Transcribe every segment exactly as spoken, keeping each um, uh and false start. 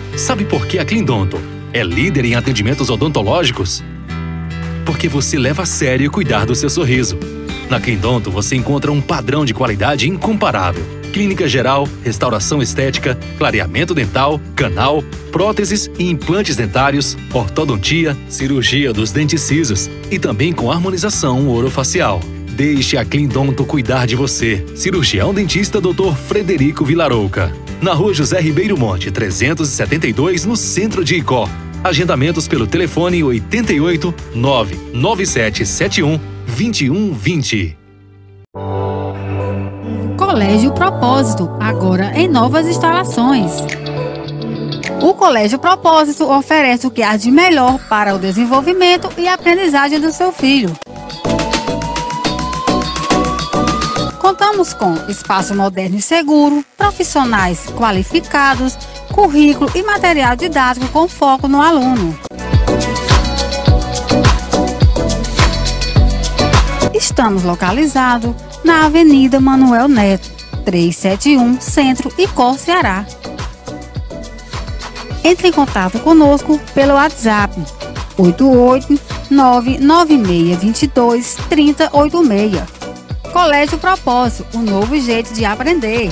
Sabe por que a Cleandonto é líder em atendimentos odontológicos? Porque você leva a sério cuidar do seu sorriso. Na Cleandonto você encontra um padrão de qualidade incomparável. Clínica geral, restauração estética, clareamento dental, canal, próteses e implantes dentários, ortodontia, cirurgia dos dentes cisos e também com harmonização orofacial. Deixe a Cleandonto cuidar de você. Cirurgião dentista doutor Frederico Vilarouca. Na rua José Ribeiro Monte, trezentos e setenta e dois, no centro de Icó. Agendamentos pelo telefone oito oito nove nove sete sete um dois um dois zero. Colégio Propósito, agora em novas instalações. O Colégio Propósito oferece o que há de melhor para o desenvolvimento e aprendizagem do seu filho. Contamos com espaço moderno e seguro, profissionais qualificados, currículo e material didático com foco no aluno. Estamos localizados na Avenida Manuel Neto, trezentos e setenta e um, Centro, Icó, Ceará. Entre em contato conosco pelo WhatsApp oito oito nove nove seis dois dois três zero oito seis. Colégio Propósito, um novo jeito de aprender.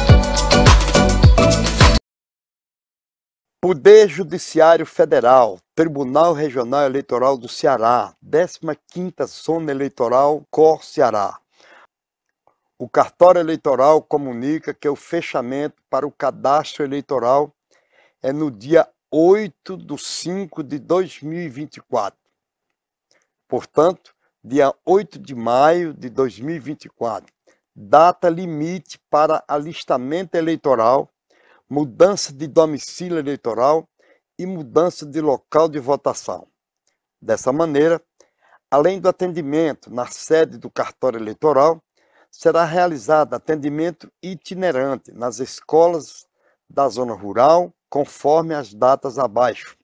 Poder Judiciário Federal, Tribunal Regional Eleitoral do Ceará, décima quinta Zona Eleitoral, Icó, Ceará. O cartório eleitoral comunica que o fechamento para o cadastro eleitoral é no dia oito de cinco de dois mil e vinte e quatro. Portanto, dia oito de maio de dois mil e vinte e quatro, data limite para alistamento eleitoral, mudança de domicílio eleitoral e mudança de local de votação. Dessa maneira, além do atendimento na sede do cartório eleitoral, será realizado atendimento itinerante nas escolas da zona rural, conforme as datas abaixo.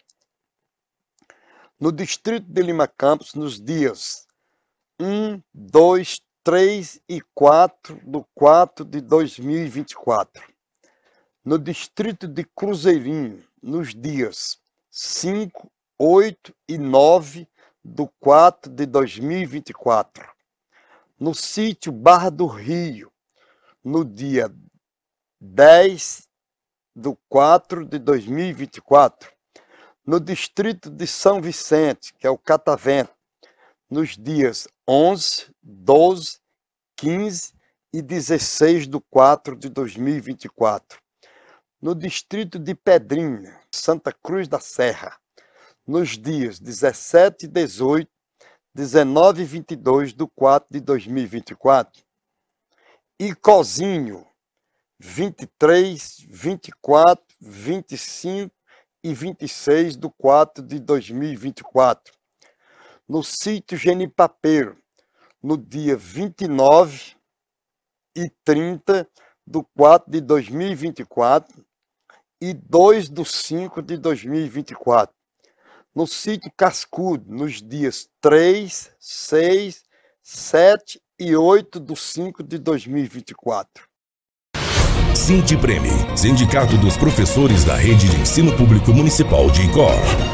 No distrito de Lima Campos, nos dias um, dois, três e quatro do quatro de dois mil e vinte e quatro. No distrito de Cruzeirinho, nos dias cinco, oito e nove do quatro de dois mil e vinte e quatro. No sítio Barra do Rio, no dia dez do quatro de dois mil e vinte e quatro. No distrito de São Vicente, que é o Catavento, nos dias onze, doze, quinze e dezesseis do quatro de dois mil e vinte e quatro. No distrito de Pedrinha, Santa Cruz da Serra, nos dias dezessete e dezoito, dezenove e vinte e dois do quatro de dois mil e vinte e quatro. Icozinho, vinte e três, vinte e quatro, vinte e cinco e vinte e seis do quatro de dois mil e vinte e quatro. No sítio Genipapeiro, no dia vinte e nove e trinta do quatro de dois mil e vinte e quatro e dois do cinco de dois mil e vinte e quatro. No sítio Cascudo, nos dias três, seis, sete e oito do cinco de dois mil e vinte e quatro. Sindipreme, Sindicato dos Professores da Rede de Ensino Público Municipal de Icó.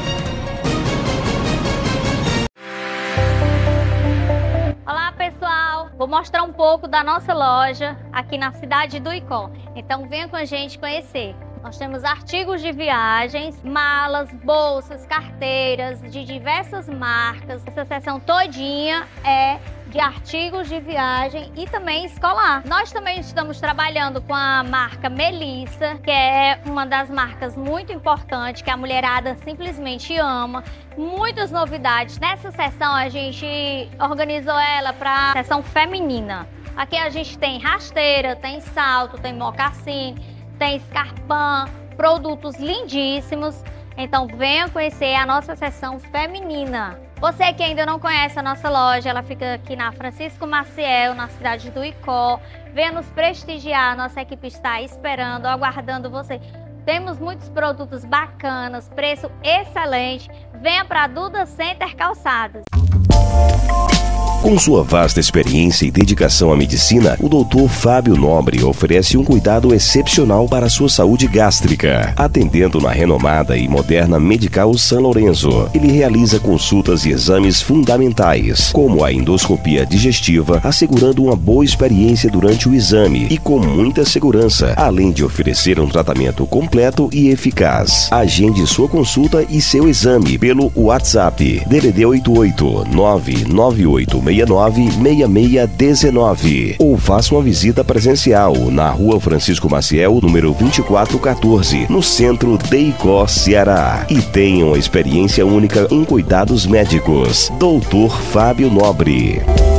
Olá pessoal, vou mostrar um pouco da nossa loja aqui na cidade do Icó. Então venha com a gente conhecer. Nós temos artigos de viagens, malas, bolsas, carteiras de diversas marcas. Essa seção todinha é de artigos de viagem e também escolar. Nós também estamos trabalhando com a marca Melissa, que é uma das marcas muito importantes, que a mulherada simplesmente ama. Muitas novidades. Nessa seção a gente organizou ela para a seção feminina. Aqui a gente tem rasteira, tem salto, tem mocassim, tem escarpão, produtos lindíssimos. Então venha conhecer a nossa seção feminina. Você que ainda não conhece a nossa loja, ela fica aqui na Francisco Maciel, na cidade do Icó. Venha nos prestigiar, nossa equipe está esperando, aguardando você. Temos muitos produtos bacanas, preço excelente. Venha para a Duda Center Calçados. Com sua vasta experiência e dedicação à medicina, o doutor Fábio Nobre oferece um cuidado excepcional para a sua saúde gástrica. Atendendo na renomada e moderna Medical São Lourenço, ele realiza consultas e exames fundamentais, como a endoscopia digestiva, assegurando uma boa experiência durante o exame e com muita segurança, além de oferecer um tratamento completo e eficaz. Agende sua consulta e seu exame pelo WhatsApp D D D oito oito nove nove oito seis nove seis seis um nove ou faça uma visita presencial na Rua Francisco Maciel, número vinte e quatro quatorze, no centro de Icó, Ceará. E tenha uma experiência única em cuidados médicos. doutor Fábio Nobre.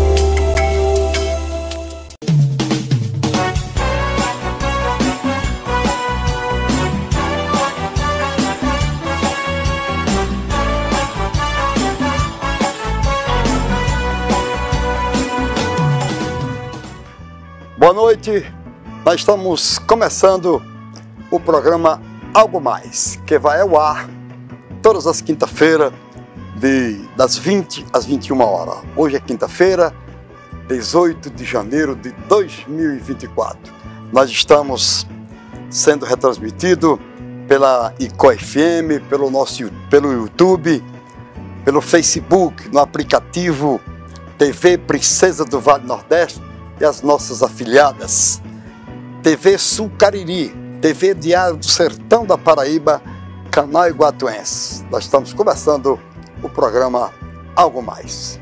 Boa noite, nós estamos começando o programa Algo Mais, que vai ao ar todas as quinta-feiras, das vinte às vinte e uma horas. Hoje é quinta-feira, dezoito de janeiro de dois mil e vinte e quatro. Nós estamos sendo retransmitido pela Icó F M, pelo, nosso, pelo YouTube, pelo Facebook, no aplicativo T V Princesa do Vale Nordeste, e as nossas afiliadas, T V Sul Cariri, T V Diário do Sertão da Paraíba, Canal Iguatuense. Nós estamos começando o programa Algo Mais.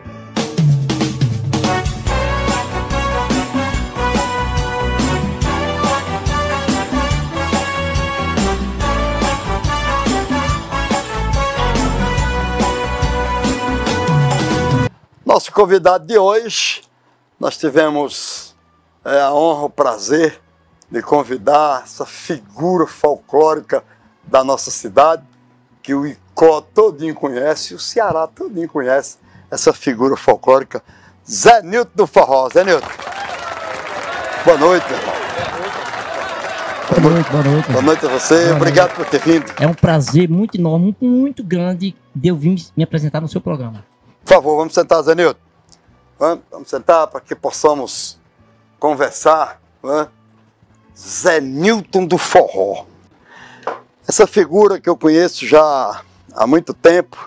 Nosso convidado de hoje, nós tivemos é, a honra, o prazer de convidar essa figura folclórica da nossa cidade, que o Icó todinho conhece, o Ceará todinho conhece essa figura folclórica, Zé Nilton do Forró. Zé Nilton. Boa noite, meu irmão. Boa noite, boa noite. Boa noite a você, boa obrigado noite. por ter vindo. É um prazer muito enorme, muito, muito grande de eu vir me apresentar no seu programa. Por favor, vamos sentar, Zé Nilton. Vamos sentar para que possamos conversar. Né? Zé Nilton do Forró. Essa figura que eu conheço já há muito tempo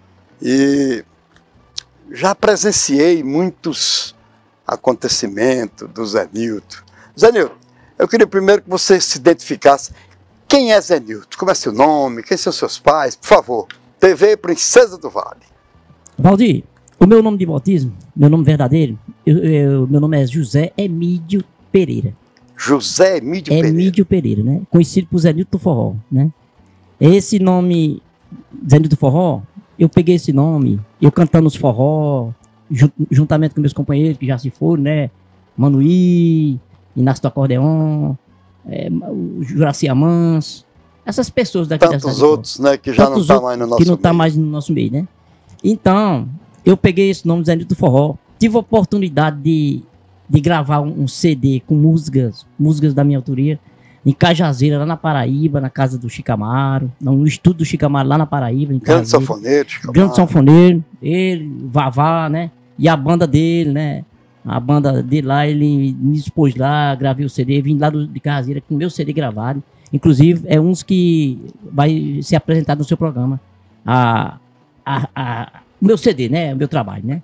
e já presenciei muitos acontecimentos do Zé Nilton. Zé Nilton, eu queria primeiro que você se identificasse. Quem é Zé Nilton? Como é seu nome? Quem são seus pais? Por favor, T V Princesa do Vale. Valdir, o meu nome de batismo, meu nome verdadeiro, eu, eu, meu nome é José Emídio Pereira. José Emídio Pereira. Emídio Pereira, né? Conhecido por Zé Nilton do Forró, né? Esse nome, Zé Nilton do Forró, eu peguei esse nome, eu cantando os forró, juntamente com meus companheiros que já se foram, né? Manuí, Inácio do Acordeon, é, o Juraci Amans, essas pessoas daqui da cidade. Tantos outros, né? Que já não estão mais no nosso meio. Que não estão mais no nosso meio, né? Então, eu peguei esse nome, Zé Nilton do Forró, tive a oportunidade de, de gravar um, um C D com músicas, músicas da minha autoria, em Cajazeira, lá na Paraíba, na casa do Chicamaro, no estúdio do Chicamaro, lá na Paraíba. Em grande sanfoneiro, Chicamaro. Grande sanfoneiro, ele, Vavá, né? E a banda dele, né? A banda dele lá, ele me expôs lá, gravei o C D, vim lá do, de Cajazeira com o meu C D gravado. Inclusive, é uns que vai ser apresentado no seu programa. A... A, a, o meu C D, né? O meu trabalho, né?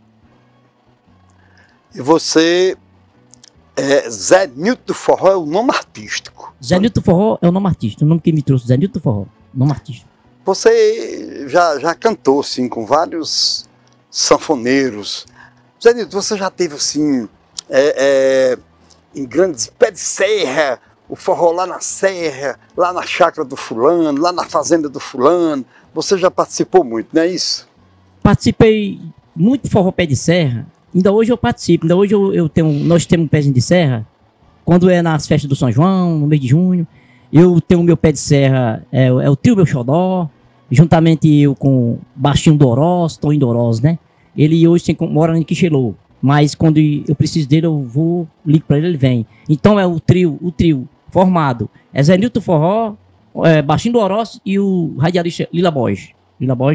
E você, é, Zé Nilton do Forró é o nome artístico. Zé Nilton do Forró é o nome artístico, o nome que me trouxe, Zé Nilton do Forró, nome artístico. Você já, já cantou, assim, com vários sanfoneiros. Zé Nilton, você já teve, assim, é, é, em grandes pés de serra, o forró lá na serra, lá na chácara do fulano, lá na fazenda do fulano. Você já participou muito, não é isso? Participei muito de forró pé de serra. Ainda hoje eu participo. Ainda hoje eu, eu tenho, nós temos um pezinho de serra. Quando é nas festas do São João, no mês de junho, eu tenho o meu pé de serra, é, é o trio Meu Xodó, juntamente eu com Baixinho do Oroz, Toninho do Oroz, né? Ele hoje tem, mora em Quixelô, mas quando eu preciso dele, eu vou, ligo pra ele, ele vem. Então é o trio, o trio formado. É Zé Nilton Forró, é, Baixinho do Oroz e o radialista Lila Borges. Lila Borges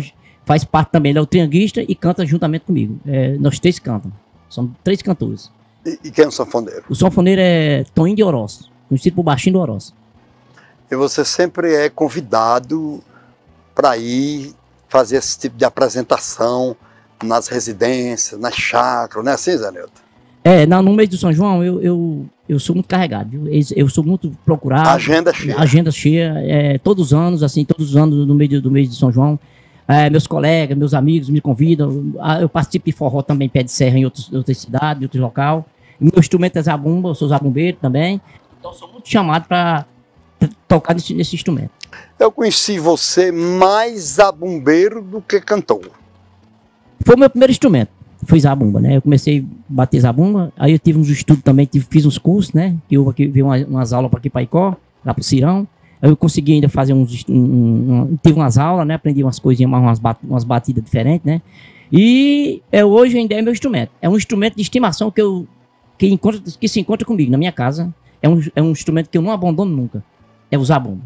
faz parte também, ele é o trianguista e canta juntamente comigo. É, nós três cantam, são três cantores. E, e quem é o sanfoneiro? O sanfoneiro é Toninho de Oroz, conhecido por Baixinho do Oroz. E você sempre é convidado para ir fazer esse tipo de apresentação nas residências, nas chácaras, não é assim, Zé Nilton? É, na, no mês do São João eu, eu, eu sou muito carregado, viu? Eu, eu sou muito procurado. Agenda cheia. Agenda cheia, é, todos os anos, assim, todos os anos no meio do mês de São João. É, meus colegas, meus amigos me convidam. Eu participo de forró também, pé de serra em outros, outras cidades, em outros locais. Meu instrumento é zabumba, eu sou zabumbeiro também. Então sou muito chamado para tocar nesse, nesse instrumento. Eu conheci você mais zabumbeiro do que cantor. Foi o meu primeiro instrumento, foi zabumba, né? Eu comecei a bater zabumba, aí eu tive uns estudos também, tive, fiz uns cursos, né? Que eu vi uma, umas aulas para aqui para Icó, lá para o Cirão. Aí eu consegui ainda fazer uns, um, um, tive umas aulas, né? Aprendi umas coisinhas, umas, bat, umas batidas diferentes, né? E é, hoje ainda é meu instrumento. É um instrumento de estimação que, eu, que, encontra, que se encontra comigo na minha casa. É um, é um instrumento que eu não abandono nunca. É o zabumba.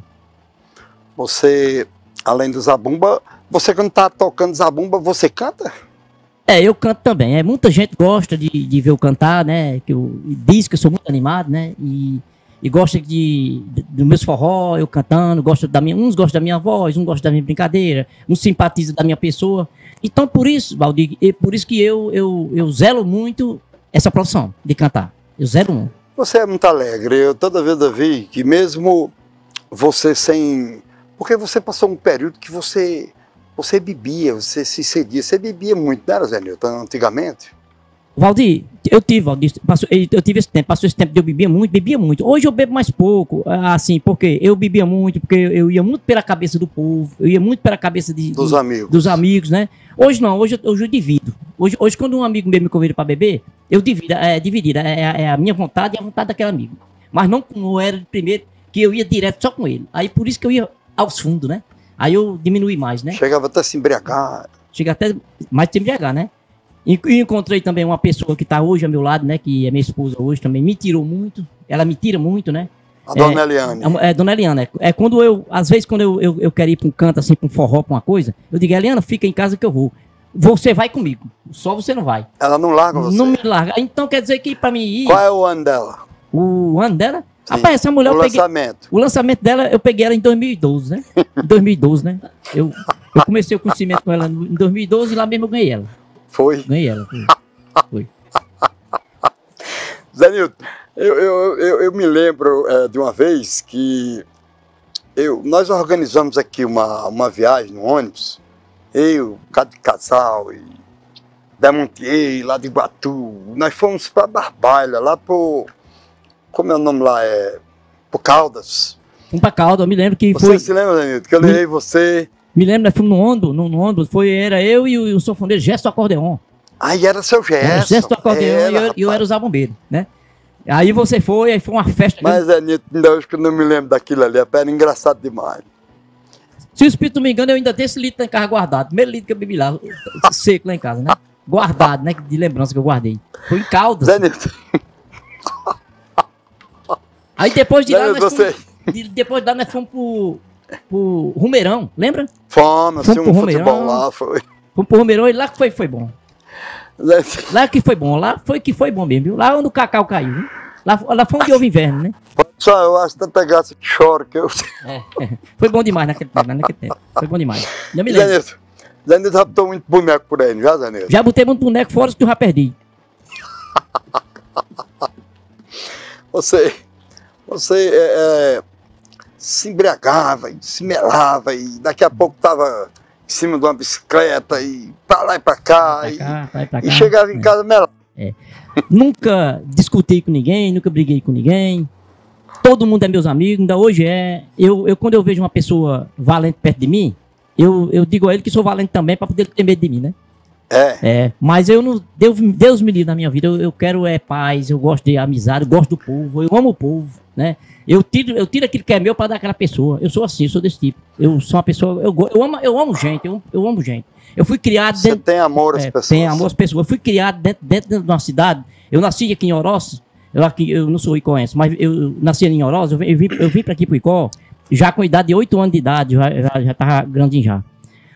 Você, além do zabumba, você quando tá tocando zabumba, você canta? É, eu canto também. É, muita gente gosta de, de ver eu cantar, né? Que eu, diz que eu sou muito animado, né? E, e gosta de, de, do meus forró, eu cantando, gosta da minha, uns gostam da minha voz, uns gostam da minha brincadeira, uns simpatizam da minha pessoa. Então, por isso, Valdir, é por isso que eu, eu, eu zelo muito essa profissão de cantar. Eu zelo muito. Você é muito alegre. Eu toda vez eu vi que mesmo você sem... Porque você passou um período que você... Você bebia, você se cedia, você bebia muito, não era, Zé Nilton, antigamente? Valdir, eu tive, Valdir, passou, eu tive esse tempo, passou esse tempo de eu bebia muito, bebia muito. Hoje eu bebo mais pouco, assim, porque eu bebia muito, porque eu ia muito pela cabeça do povo, eu ia muito pela cabeça de, dos, de, amigos. dos amigos, né? Hoje não, hoje, hoje eu divido. Hoje, hoje quando um amigo meu me convida para beber, eu divido, é dividir, é, é a minha vontade e a vontade daquele amigo. Mas não como era de primeiro, que eu ia direto só com ele. Aí por isso que eu ia aos fundos, né? Aí eu diminui mais, né? Chegava até a se embriagar. Chega até mais de se embriagar, né? E encontrei também uma pessoa que está hoje ao meu lado, né? Que é minha esposa hoje também, me tirou muito. Ela me tira muito, né? A dona é, Eliane. É, é, dona Eliana. É, é quando eu, às vezes, quando eu, eu, eu quero ir para um canto, assim, para um forró, para uma coisa, eu digo, Eliana, fica em casa que eu vou. Você vai comigo. Só você não vai. Ela não larga você? Não me larga. Então quer dizer que para mim ir... Qual é o ano dela? O ano dela? Sim. Rapaz, essa mulher o eu peguei, lançamento. O lançamento dela, eu peguei ela em dois mil e doze, né? Em dois mil e doze, né? Eu, eu comecei o conhecimento com ela em dois mil e doze e lá mesmo eu ganhei ela. Foi? Ganhei ela. Foi. foi. Zé Nilton, eu, eu, eu, eu me lembro é, de uma vez que eu, nós organizamos aqui uma, uma viagem no ônibus, eu, cada casal e Demontier, lá de Iguatu, nós fomos para Barbalha, lá pro... Como é o nome lá? É... Por Caldas. Fomos pra Caldas, eu me lembro que você foi... Você se lembra, Danilo? Que eu levei você... Me lembro, nós fomos no Ondo, no, no Ondo, foi, era eu e o, e o sanfoneiro Gesto Acordeon. Aí era seu Gesto. Era o Gesto Acordeon era, e eu, eu era o zabumbeiro, né? Aí você foi, aí foi uma festa... Mas, é Nito, ainda hoje que eu não me lembro daquilo ali, era engraçado demais. Se o espírito não me engana, eu ainda tenho esse litro em casa guardado. Primeiro litro que eu bebi lá, seco lá em casa, né? Guardado, né? De lembrança que eu guardei. Foi em Caldas. Zé Nito. Aí depois de lá, nós você... fomos, de, depois de lá nós fomos pro, pro Rumeirão, lembra? Fomos, fomos um pro futebol Rumeirão, lá, foi. Fomos pro Rumeirão e lá que foi, foi bom. Lá que foi bom, lá foi que foi bom mesmo, viu? Lá onde o cacau caiu, viu? Lá, lá foi onde houve inverno, né? Só eu acho tanta graça que choro que eu... É, foi bom demais naquele tempo, naquele tempo. Foi bom demais. Já me lembro. Zé Nito, Zé Nito já botou muito boneco por aí, já, Zé Nito? Já botei muito boneco fora que eu já perdi. Você... Você é, é, se embriagava, e se melava, e daqui a pouco estava em cima de uma bicicleta, e para lá e para cá, pra e, cá, pra cá, e chegava em é. casa melado. É. Nunca discuti com ninguém, nunca briguei com ninguém. Todo mundo é meus amigos, ainda hoje é. Eu, eu quando eu vejo uma pessoa valente perto de mim, eu, eu digo a ele que sou valente também para poder ter medo de mim, né? É. É, mas eu não. Deus, Deus me livre na minha vida. Eu, eu quero é paz, eu gosto de amizade, eu gosto do povo, eu amo o povo, né? Eu tiro, eu tiro aquilo que é meu para dar àquela pessoa. Eu sou assim, eu sou desse tipo. Eu sou uma pessoa. Eu, eu, amo, eu amo gente, eu, eu amo gente. Eu fui criado Você dentro. tem amor às é, pessoas. Tem amor às pessoas. Eu fui criado dentro, dentro de uma cidade. Eu nasci aqui em Oroz. Eu, aqui, eu não sou icoense, mas eu, eu nasci ali em Oroz. Eu, eu vim, eu vim para aqui para o Icó, já com idade de oito anos de idade, já, já, já tava grandinho já.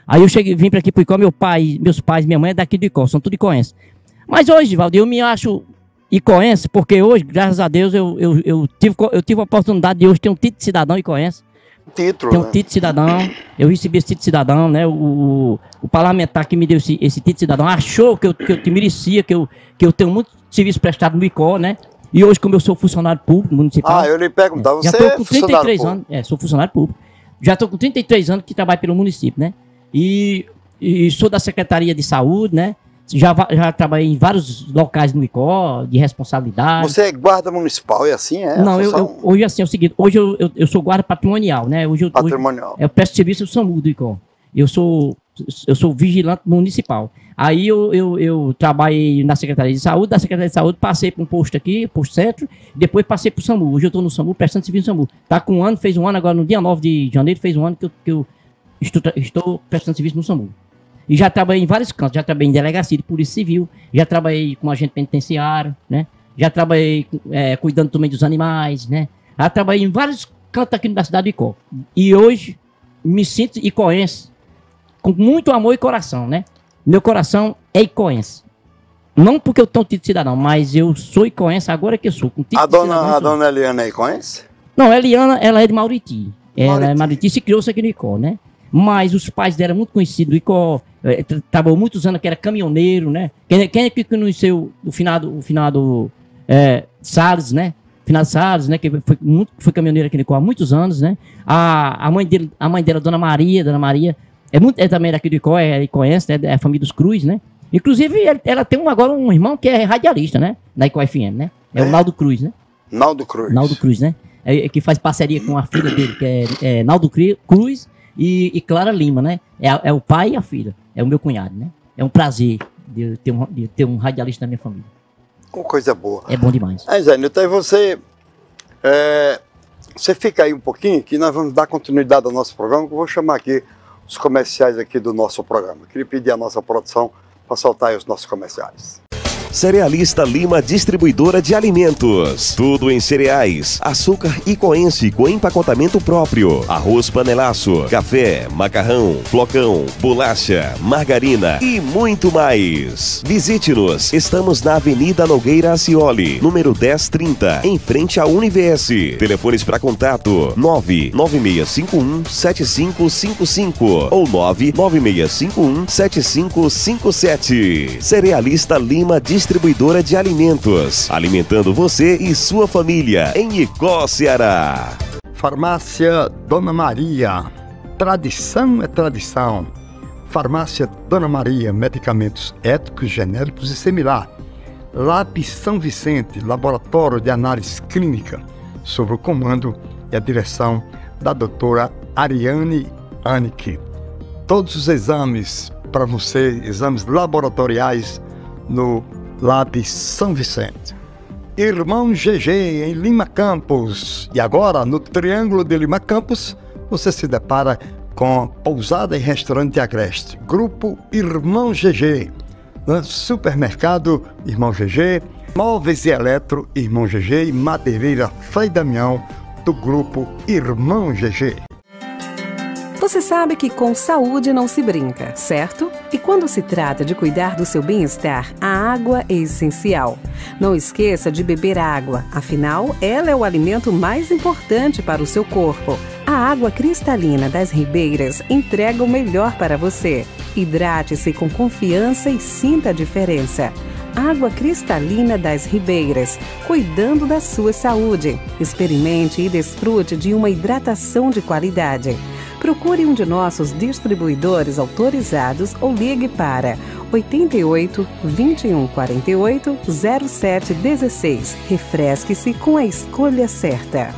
Aí eu cheguei, vim para aqui pro Icó, meu pai, meus pais, minha mãe é daqui do Icó, são tudo icoenses. Mas hoje, Valdir, eu me acho icoense, porque hoje, graças a Deus, eu, eu, eu, tive, eu tive a oportunidade de hoje ter um título de cidadão icoense. Título, Tem um né? título de cidadão, eu recebi esse título de cidadão, né? O, o, o parlamentar que me deu esse, esse título de cidadão achou que eu, que eu te merecia, que eu, que eu tenho muito serviço prestado no Icó, né? E hoje, como eu sou funcionário público municipal... Ah, eu lhe perguntava, você já tô é com trinta e três funcionário anos, é, sou funcionário público. Já estou com trinta e três anos que trabalho pelo município, né? E, e sou da Secretaria de Saúde, né? Já, va- já trabalhei em vários locais no Icó, de responsabilidade. Você é guarda municipal, é assim? É Não, eu, função eu- hoje assim é o seguinte, hoje eu, eu, eu sou guarda patrimonial, né? Hoje eu, hoje, patrimonial. eu presto serviço do SAMU do Icó. Eu sou, eu sou vigilante municipal. Aí eu, eu, eu trabalhei na Secretaria de Saúde, da Secretaria de Saúde passei para um posto aqui, posto centro, depois passei para o SAMU. Hoje eu estou no SAMU, prestando serviço no SAMU. Tá com um ano, fez um ano, agora no dia nove de janeiro, fez um ano que eu, que eu estou, tra- estou prestando serviço no SAMU. E já trabalhei em vários cantos, já trabalhei em delegacia de polícia civil, já trabalhei com agente penitenciário, né? Já trabalhei é, cuidando também dos animais, né? Já trabalhei em vários cantos aqui da cidade de Icó. E hoje me sinto icoense com muito amor e coração, né? Meu coração é icoense. Não porque eu tenho título de cidadão, mas eu sou icoense agora que eu sou. Com título A de cidadão, dona, eu a sou. dona Eliana aí conhece? Não, a Eliana, ela é de Mauriti. Ela Mauriti. é Mauriti, se criou-se aqui no Icó, né? Mas os pais dela eram muito conhecidos do Icó, eh, tra- trabalhou muitos anos que era caminhoneiro, né? Quem, quem é que conheceu o finado, o finado é, Salles, né? Finado Salles, né? Que foi, muito, foi caminhoneiro aqui no Icó há muitos anos, né? A, a, mãe dele, a mãe dela, Dona Maria, Dona Maria, é, muito, é também daqui do Icó, é, conhece, né? É a família dos Cruz, né? Inclusive, ela, ela tem um, agora um irmão que é radialista, né? Na Icó F M, né? É, É? o Naldo Cruz, né? Naldo Cruz. Naldo Cruz, né? É, que faz parceria com a filha dele, que é, é Naldo Cri- Cruz e, e Clara Lima, né? É, a- é o pai e a filha. É o meu cunhado, né? É um prazer de ter um, de ter um radialista na minha família. Uma coisa boa. É bom demais. É, Zé, então você, é, você fica aí um pouquinho que nós vamos dar continuidade ao nosso programa, que eu vou chamar aqui os comerciais aqui do nosso programa. Queria pedir à nossa produção para soltar aí os nossos comerciais. Cerealista Lima Distribuidora de Alimentos. Tudo em cereais, açúcar icoense com empacotamento próprio, arroz panelaço, café, macarrão, flocão, bolacha, margarina e muito mais. Visite-nos. Estamos na Avenida Nogueira Acioli, número dez trinta, em frente à Univers. Telefones para contato nove nove seis cinco um sete cinco cinco cinco ou nove nove seis cinco um sete cinco cinco sete. Cerealista Lima Distribuidora de Alimentos, alimentando você e sua família em Icó, Ceará. Farmácia Dona Maria. Tradição é tradição. Farmácia Dona Maria, medicamentos éticos, genéricos e similar. Lab São Vicente, laboratório de análise clínica, sob o comando e a direção da doutora Ariane Anike. Todos os exames para você, exames laboratoriais no Lab São Vicente. Irmão G G, em Lima Campos. E agora, no Triângulo de Lima Campos, você se depara com Pousada e Restaurante Agreste. Grupo Irmão G G. No supermercado Irmão G G, Móveis e Eletro Irmão G G e Madeireira Frei Damião, do Grupo Irmão G G. Você sabe que com saúde não se brinca, certo? E quando se trata de cuidar do seu bem-estar, a água é essencial. Não esqueça de beber água, afinal, ela é o alimento mais importante para o seu corpo. A água cristalina das Ribeiras entrega o melhor para você. Hidrate-se com confiança e sinta a diferença. Água cristalina das Ribeiras, cuidando da sua saúde. Experimente e desfrute de uma hidratação de qualidade. Procure um de nossos distribuidores autorizados ou ligue para oito oito, vinte e um, quarenta e oito, zero sete dezesseis. Refresque-se com a escolha certa.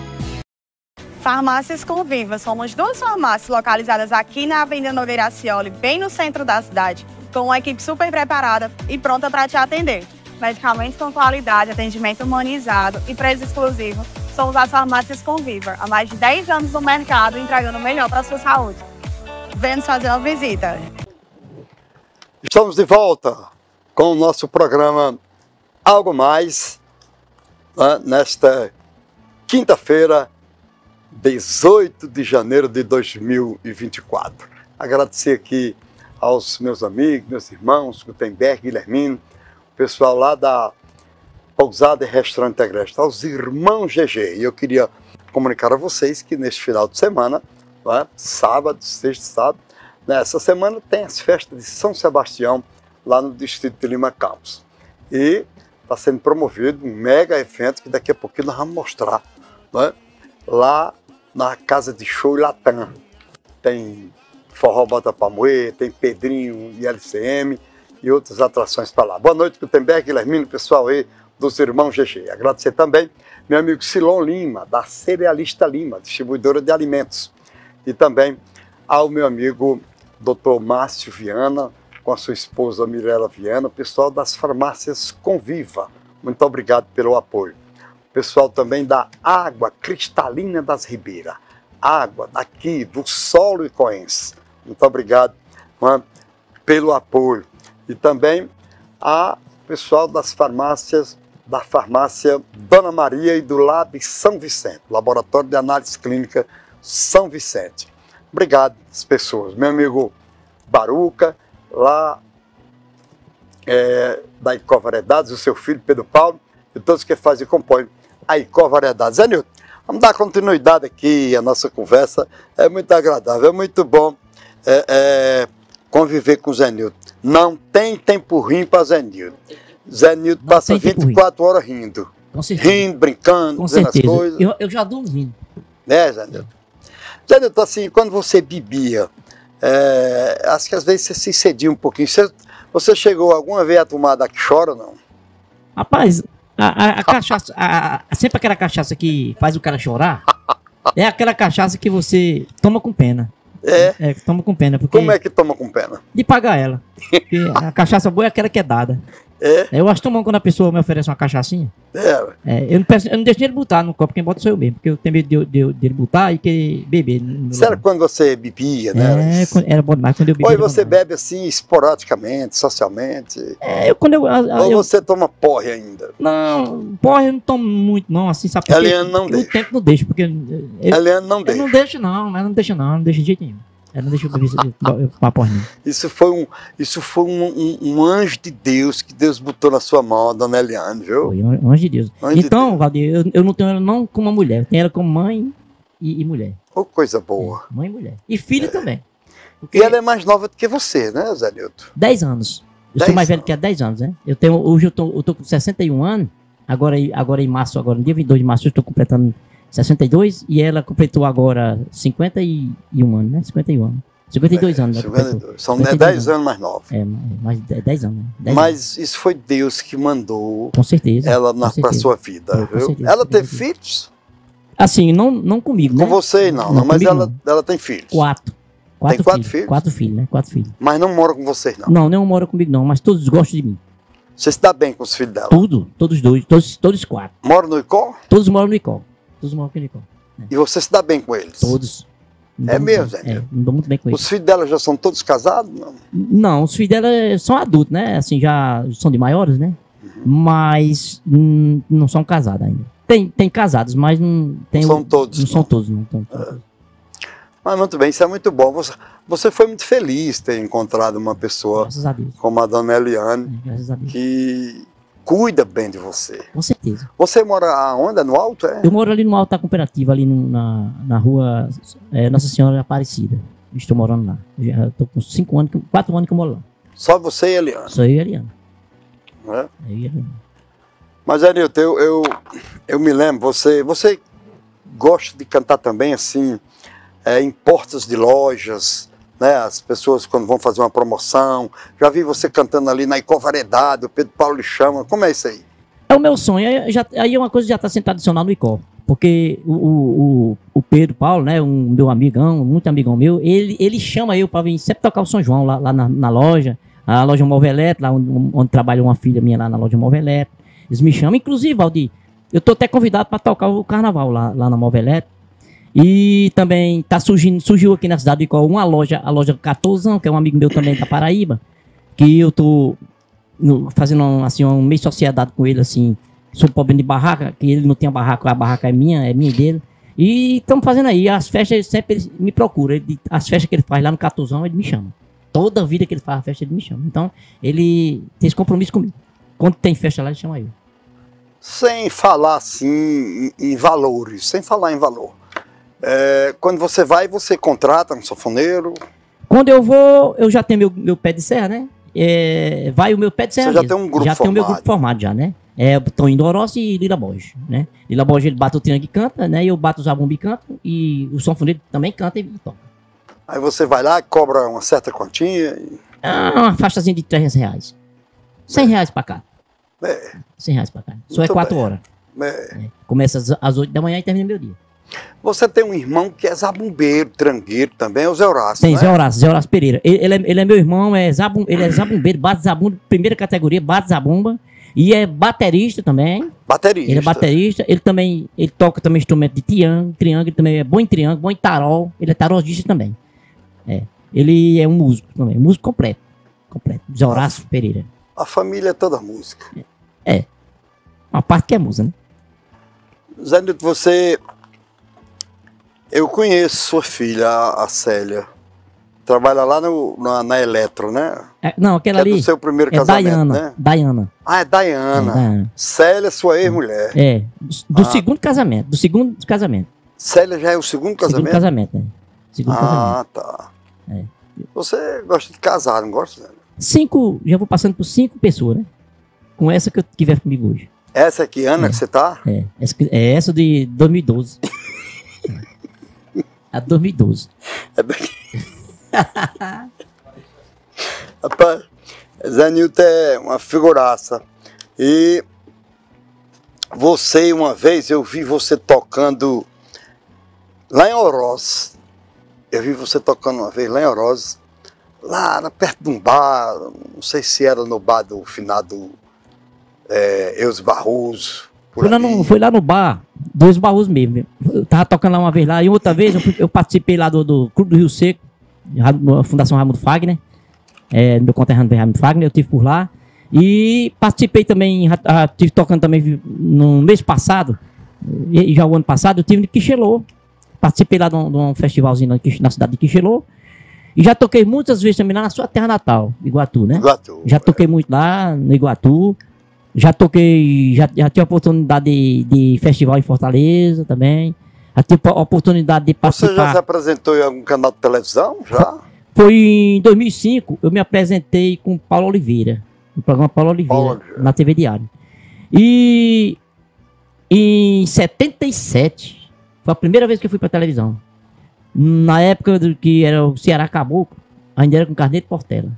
Farmácias Conviva. Somos duas farmácias localizadas aqui na Avenida Nogueira Acioli, bem no centro da cidade, com uma equipe super preparada e pronta para te atender. Medicamentos com qualidade, atendimento humanizado e preço exclusivo. Somos as farmácias Conviva, há mais de dez anos no mercado, entregando o melhor para a sua saúde. Venha nos fazer uma visita. Estamos de volta com o nosso programa Algo Mais, né, nesta quinta-feira, dezoito de janeiro de dois mil e vinte e quatro. Agradecer aqui aos meus amigos, meus irmãos, Gutenberg, Guilhermino, o pessoal lá da Pousada e Restaurante Agreste, aos irmãos G G. E eu queria comunicar a vocês que neste final de semana, né, sábado, sexta, sábado, nessa semana tem as festas de São Sebastião lá no distrito de Lima Campos. E está sendo promovido um mega evento que daqui a pouquinho nós vamos mostrar, né, lá na Casa de Show Latam. Tem Forró Bota Pra Moer, tem Pedrinho e L C M e outras atrações para lá. Boa noite, Gutenberg, Guilhermino, pessoal aí dos irmãos G G. Agradecer também meu amigo Silon Lima, da Cerealista Lima, distribuidora de alimentos. E também ao meu amigo doutor Márcio Viana, com a sua esposa Mirela Viana, pessoal das farmácias Conviva. Muito obrigado pelo apoio. Pessoal também da Água Cristalina das Ribeiras. Água daqui, do solo icoense. Muito obrigado, né, pelo apoio. E também a pessoal das farmácias, da farmácia Dona Maria e do Lab São Vicente, Laboratório de Análise Clínica São Vicente. Obrigado, as pessoas. Meu amigo Baruca, lá é, da Icó Variedades, o seu filho Pedro Paulo, e todos que fazem e compõem a Icó Variedades. Zé Nilton, vamos dar continuidade aqui, a nossa conversa é muito agradável, é muito bom é, é, conviver com o Zé Nilton. Não tem tempo ruim para Zé Nilton. Zé Nilton passa vinte e quatro horas rindo. Com certeza. Rindo, brincando, Com dizendo certeza. as coisas. Eu, eu já durmo rindo. Né, Zé Nilton? Zé Nilton, assim, quando você bebia, é, acho que às vezes você se cedia um pouquinho. Você, você chegou alguma vez a tomar da que chora ou não? Rapaz, a, a, a cachaça, a, a, sempre aquela cachaça que faz o cara chorar, é aquela cachaça que você toma com pena. É? É, toma com pena. Porque Como é que toma com pena? de pagar ela. Porque a cachaça boa é aquela que é dada. É? Eu acho tão bom quando a pessoa me oferece uma cachaçinha. É. É, eu, não peço, eu não deixo ele botar no copo, quem bota sou eu mesmo. Porque eu tenho medo de, de, de ele botar e querer beber. Isso era quando você bebia, né? É, quando- era bom demais quando eu bebia. Ou era bom você demais. bebe assim, esporadicamente, socialmente? É, eu, quando eu, a- a- Ou eu- você toma porre ainda? Não, porra, eu não tomo muito não, assim, sabe? Porque Eliane não o deixa. tempo não deixa, porque... Eu, Eliane não eu deixa. não deixo não, mas não deixa não, não deixa de jeito nenhum. Ela não deixa eu beber uma porra não. Isso foi, um, isso foi um, um, um anjo de Deus que Deus botou na sua mão, a dona Eliane, viu? Foi, um anjo de Deus. Anjo de Então, Valdir, eu, eu não tenho ela não como uma mulher, eu tenho ela como mãe e, e mulher. Oh, coisa boa. Mãe e mulher. E filho também. E ela é mais nova do que você, né, Zé Nilton? dez anos. Eu dez sou mais velho que há dez anos, né? Eu tenho, hoje eu tô, eu tô com sessenta e um anos, agora, agora em março, agora no dia vinte e dois de março eu estou completando sessenta e dois e ela completou agora cinquenta e um anos, né? cinquenta e um anos. cinquenta e dois anos. Né? cinquenta e dois. São cinquenta e dez dois anos mais novos. É, mais de dez anos. Né? dez Mas isso foi Deus que mandou Com certeza. ela com na, pra certeza. sua vida, É, com viu? certeza, Ela com teve certeza. filhos? Assim, não, não comigo, Com né? você não, não, mas comigo ela, não. ela tem filhos. Quatro. Quatro Tem quatro filhos. filhos? Quatro filhos, né? Quatro filhos. Mas não mora com vocês, não. Não, nenhum mora comigo não, mas todos gostam de mim. Você se dá bem com os filhos dela? Tudo, todos dois, todos, todos quatro. Mora no Icó? Todos moram no Icó. Todos moram aqui no Icó. E você se dá bem com eles? Todos. Me É dou muito mesmo, bem. Zé É, Nilton? me dou muito bem com eles. Os filhos dela já são todos casados? Não. Não, os filhos dela são adultos, né? Assim, já são de maiores, né? Uhum. Mas hum, não são casados ainda. Tem, tem casados, mas não tem. Não são todos, Não não. são todos, não. São todos. Mas muito bem, isso é muito bom. Você, você foi muito feliz ter encontrado uma pessoa Graças a Deus. como a dona Eliane, É, graças a Deus. que cuida bem de você. Com certeza. Você mora aonde? É no alto? É? Eu moro ali no Alto da Cooperativa, ali no- na, na rua é, Nossa Senhora Aparecida. Estou morando lá. Eu já estou com cinco anos, quatro anos que eu moro lá. Só você e a Eliane. Sou eu e a Eliana. Né? Eu e a Eliana. Mas, Anilton, eu, eu, eu me lembro, você, você gosta de cantar também, assim, é, em portas de lojas, né? As pessoas quando vão fazer uma promoção. Já vi você cantando ali na Icó Variedade, o Pedro Paulo lhe chama. Como é isso aí? É o meu sonho. Aí, já, aí é uma coisa que já está sendo tradicional no Icó. Porque o, o, o Pedro Paulo, né, um meu amigão, muito amigão meu, ele, ele chama eu para vir sempre tocar o São João lá, lá na, na loja, a loja Movelete, lá onde, onde trabalha uma filha minha lá na loja Movelete. Eles me chamam, inclusive, Valdir, eu tô até convidado para tocar o carnaval lá, lá na Movelete. E também tá surgindo, surgiu aqui na cidade do Icó uma loja, a loja quatorze, que é um amigo meu também da Paraíba, que eu tô no, fazendo um, assim, um meio sociedade com ele, assim, sou pobre de barraca, que ele não tem a barraca, a barraca é minha, é minha e dele. E estamos fazendo aí. As festas, ele sempre ele me procura. Ele, as festas que ele faz lá no Catuzão, ele me chama. Toda vida que ele faz a festa, ele me chama. Então, ele tem esse compromisso comigo. Quando tem festa lá, ele chama eu. Sem falar assim em, em valores, sem falar em valor. É, quando você vai, você contrata um sanfoneiro? Quando eu vou, eu já tenho meu, meu pé de serra, né? É, vai o meu pé de serra. Você já mesmo. tem um grupo já formado? Já tem o meu grupo formado já, né? É Toninho Dorossi e Lila Borges, né? Lila Borges, ele bate o triângulo e canta, né? Eu bato o zabumba e canto, e o sanfoneiro também canta e toca. Aí você vai lá, cobra uma certa quantia? E... Ah, uma faixazinha de trezentos reais. cem reais pra cá. É. cem reais pra cá. Só é quatro horas. É. É. Começa às, às oito da manhã e termina meu dia. Você tem um irmão que é zabumbeiro, trangueiro também, é o Zé Horácio, Tem, né? Zé Horácio, Zé Horácio Pereira. Ele, ele, é, ele é meu irmão, é zabum, ele é zabumbeiro, bate zabumba, primeira categoria, bate zabumba. E é baterista também. Baterista. Ele é baterista. Ele também, ele toca também instrumento de triângulo, triângulo, ele também é bom em triângulo, bom em tarol. Ele é tarologista também. É. Ele é um músico também, músico completo. Completo. Zé Horácio a, Pereira. A família é toda música. É. Uma parte que é música, né? Zé Nilton, você... Eu conheço sua filha, a, a Célia. Trabalha lá no, na, na Eletro, né? É, não, aquela que ali... É do seu primeiro é casamento, Dayana, né? Dayana. Ah, é Dayana. É, Dayana. Célia, sua ex-mulher. É. Do ah. segundo casamento. Do segundo casamento. Célia já é o segundo casamento? Segundo casamento, né? Segundo ah, casamento. tá. É. Você gosta de casar, não gosta, Zé? Cinco... Já vou passando por cinco pessoas, né? Com essa que eu tiver comigo hoje. Essa aqui, Ana, é. que você tá? É. Essa, é essa de dois mil e doze. A dois mil e doze. É bem... Rapaz, Zé Nilton é uma figuraça. E você, uma vez, eu vi você tocando lá em Oroz. Eu vi você tocando uma vez lá em Oroz, lá perto de um bar, não sei se era no bar do finado é, Eus Barroso. Foi lá, no, foi lá no bar, dois Barroso mesmo. Eu tava tocando lá uma vez lá, e outra vez eu, fui, eu participei lá do, do Clube do Rio Seco, na Fundação Raimundo Fagner, é, meu conterrâneo Raimundo Fagner, eu estive por lá. E participei também, estive tocando também no mês passado, e já o ano passado, eu estive no Quixelô. Participei lá de um, de um festivalzinho na, na cidade de Quixelô. E já toquei muitas vezes também lá na sua terra natal, Iguatu, né? Iguatu. Já toquei é. muito lá no Iguatu. Já toquei, já, já tive a oportunidade de, de festival em Fortaleza também. Já tive a oportunidade de participar. Você já se apresentou em algum canal de televisão? Já? Foi em dois mil e cinco, eu me apresentei com Paulo Oliveira, no programa Paulo Oliveira, Paulo. na T V Diário. E em setenta e sete, foi a primeira vez que eu fui para televisão. Na época do que era o Ceará Caboclo, ainda era com Carneiro Portela.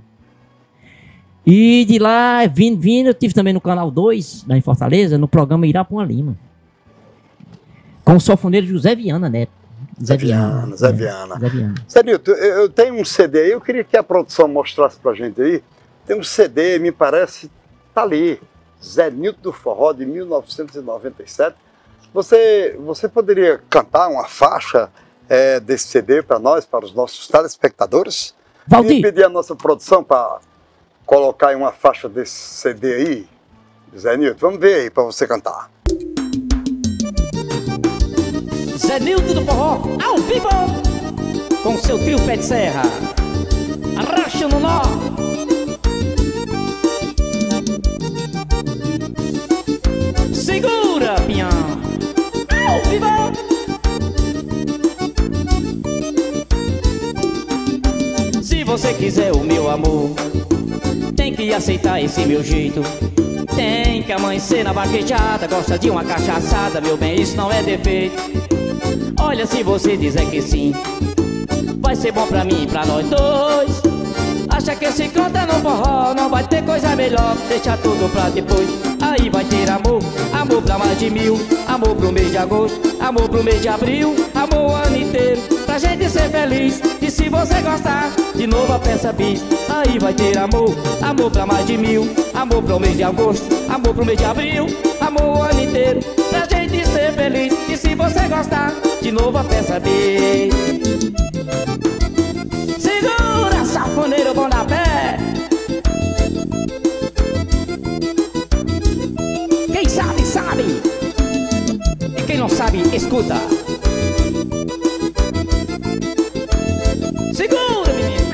E de lá, vindo, vindo, eu tive também no Canal dois, lá em Fortaleza, no programa Irapuã Lima. Com o sanfoneiro José Viana Neto. Zé Viana, Zé Viana. É, Zé Viana. Zé Nilton, eu, eu tenho um C D aí, eu queria que a produção mostrasse pra gente aí. Tem um C D, me parece, tá ali. Zé Nilton do Forró, de mil novecentos e noventa e sete. Você, você poderia cantar uma faixa é, desse C D para nós, para os nossos telespectadores? Valdir. E pedir a nossa produção para colocar em uma faixa desse C D aí, Zé Nilton. Vamos ver aí para você cantar. Zé Nilton do Forró, ao vivo, com seu trio pé de serra, arracha no nó. Segura, pinhão, ao vivo. Se você quiser o meu amor, tem que aceitar esse meu jeito. Tem que amanhecer na vaquejada, gosta de uma cachaçada, meu bem, isso não é defeito. Olha, se você dizer que sim, vai ser bom pra mim e pra nós dois. Acha que esse canta no forró, não vai ter coisa melhor, deixa tudo pra depois. Aí vai ter amor, amor pra mais de mil, amor pro mês de agosto, amor pro mês de abril, amor o ano inteiro, pra gente ser feliz. E se você gostar, de novo a peça bis. Aí vai ter amor, amor pra mais de mil, amor pro mês de agosto, amor pro mês de abril, amor o ano inteiro, pra gente ser feliz. E se você gostar, de novo a peça bis. Segura, sanfoneiro bom da pé. Quem sabe, sabe. E quem não sabe, escuta. Segura, menino.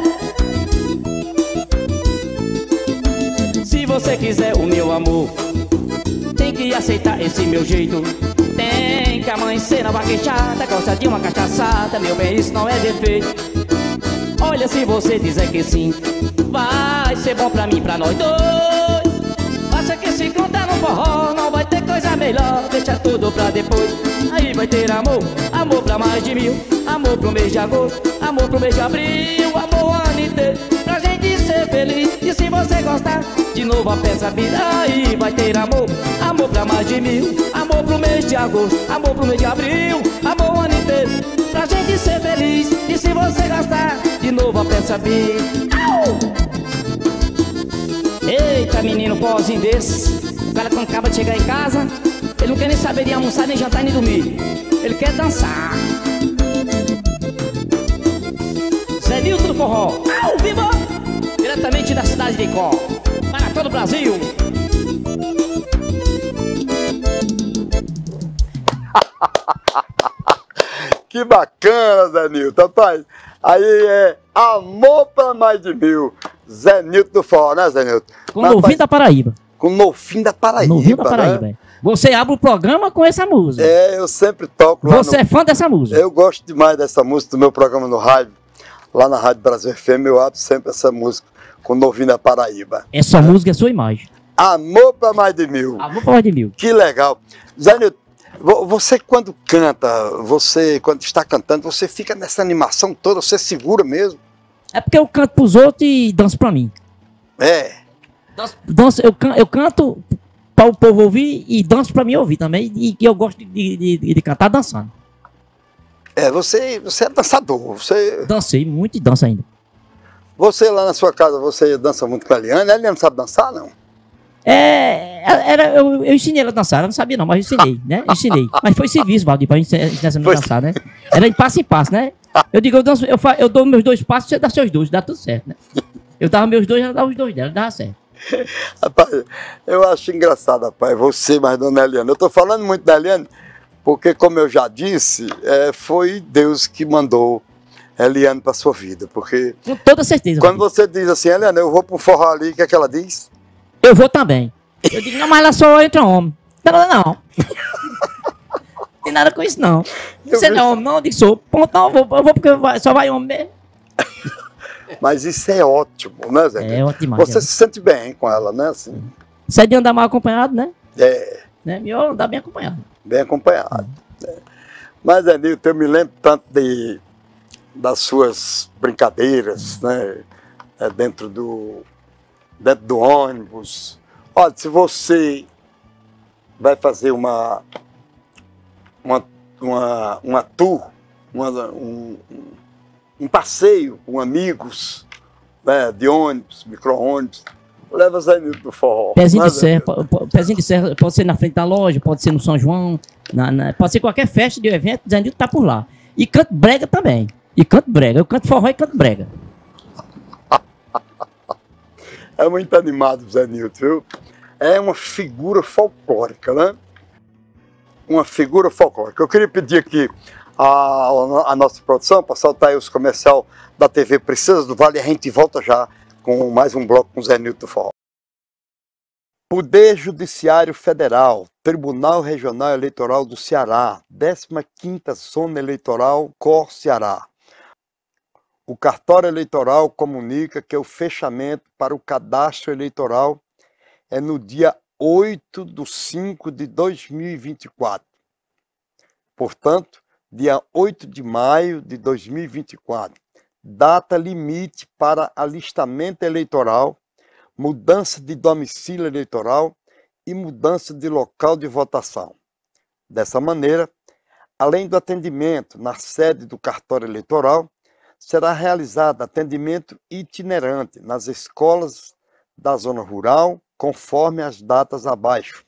Se você quiser o meu amor, tem que aceitar esse meu jeito. Tem que amanhecer na vaquejada, gosta de uma cachaçada. Meu bem, isso não é defeito. Olha, se você dizer que sim, vai ser bom pra mim, pra nós dois. Acha que se contar no forró não vai ter coisa melhor, deixa tudo pra depois. Aí vai ter amor, amor pra mais de mil. Amor pro mês de agosto, amor pro mês de abril. Amor o ano inteiro, pra gente ser feliz. E se você gostar, de novo a peça vira. Aí vai ter amor, amor pra mais de mil. Amor pro mês de agosto, amor pro mês de abril. Amor o ano inteiro, pra gente ser feliz. E se você gostar, de novo a peça vira. Eita, menino pozinho desse. O cara quando acaba de chegar em casa, ele não quer nem saber de almoçar, nem jantar, nem dormir. Ele quer dançar. Zé Nilton do Forró, ao vivo, diretamente da cidade de Icó, para todo o Brasil. Que bacana, Zé Nilton, rapaz. Aí é amor pra mais de mil. Zé Nilton do Forró, né, Zé Nilton? Com o Novinho da Paraíba. Com o Novinho da Paraíba. Novinho da Paraíba, né? é. Você abre o programa com essa música. É, eu sempre toco lá. Você no... é fã dessa música? Eu gosto demais dessa música do meu programa no rádio. Lá na Rádio Brasil F M eu abro sempre essa música com o Novinho da Paraíba. Essa é. música é sua imagem. Amor pra mais de mil. Amor pra mais de mil. Que legal. Zé Nilton, você quando canta, você quando está cantando, você fica nessa animação toda, você segura mesmo? É porque eu canto pros outros e danço pra mim. É. Danço, danço, eu, can, eu canto para o povo ouvir e danço pra mim ouvir também. E eu gosto de, de, de, de cantar dançando. É, você, você é dançador. Você... Dancei muito e danço ainda. Você lá na sua casa, você dança muito com a Eliane? A Eliane não sabe dançar, não? É, era, eu, eu ensinei ela a dançar, ela não sabia não, mas eu ensinei, né? Eu ensinei. Mas foi serviço, Valdir, pra ensinar essa menina a dançar, né? Era de passo em passo, né? Eu digo, eu, danço, eu, fa, eu dou meus dois passos, você dá seus dois, dá tudo certo, né? Eu dava meus dois, ela dava os dois dela, dava certo. Rapaz, eu acho engraçado, rapaz, você, mas dona Eliane. Eu tô falando muito da Eliane, porque, como eu já disse, é, foi Deus que mandou Eliane pra sua vida, porque... Com toda certeza. Quando você diz assim, Eliane, eu vou pro forró ali, o que é que ela diz? Eu vou também. Eu digo, não, mas ela só entra homem. Não, não, não. Não tem nada com isso, não. Você não é homem, não? Eu digo, sou. Ponto, não, eu vou, eu vou porque só vai homem mesmo. Mas isso é ótimo, né, Zé? É ótimo. Você é. se sente bem com ela, né? Assim. Você é de andar mal acompanhado, né? É. Né? Melhor andar bem acompanhado. Bem acompanhado. É. Mas, Zé Nilton, eu me lembro tanto de, das suas brincadeiras, né? É, dentro do... dentro do ônibus. Olha, se você vai fazer uma uma, uma, uma tour, uma, um, um passeio com amigos, né, de ônibus, micro-ônibus, leva Zé Nilton do Forró. Pezinho de serra, pezinho de serra pode ser na frente da loja, pode ser no São João, na, na, pode ser qualquer festa de evento, Zé Nilton tá por lá. E canto brega também. E canto brega. Eu canto forró e canto brega. É muito animado o Zé Nilton, viu? É uma figura folclórica, né? Uma figura folclórica. Eu queria pedir aqui a, a nossa produção para soltar aí os comercial da T V Princesa do Vale e a gente volta já com mais um bloco com o Zé Nilton do Forró. Poder Judiciário Federal, Tribunal Regional Eleitoral do Ceará, décima quinta Zona Eleitoral, Cor Ceará. O cartório eleitoral comunica que o fechamento para o cadastro eleitoral é no dia oito de cinco de dois mil e vinte e quatro. Portanto, dia oito de maio de dois mil e vinte e quatro. Data limite para alistamento eleitoral, mudança de domicílio eleitoral e mudança de local de votação. Dessa maneira, além do atendimento na sede do cartório eleitoral, será realizado atendimento itinerante nas escolas da zona rural, conforme as datas abaixo.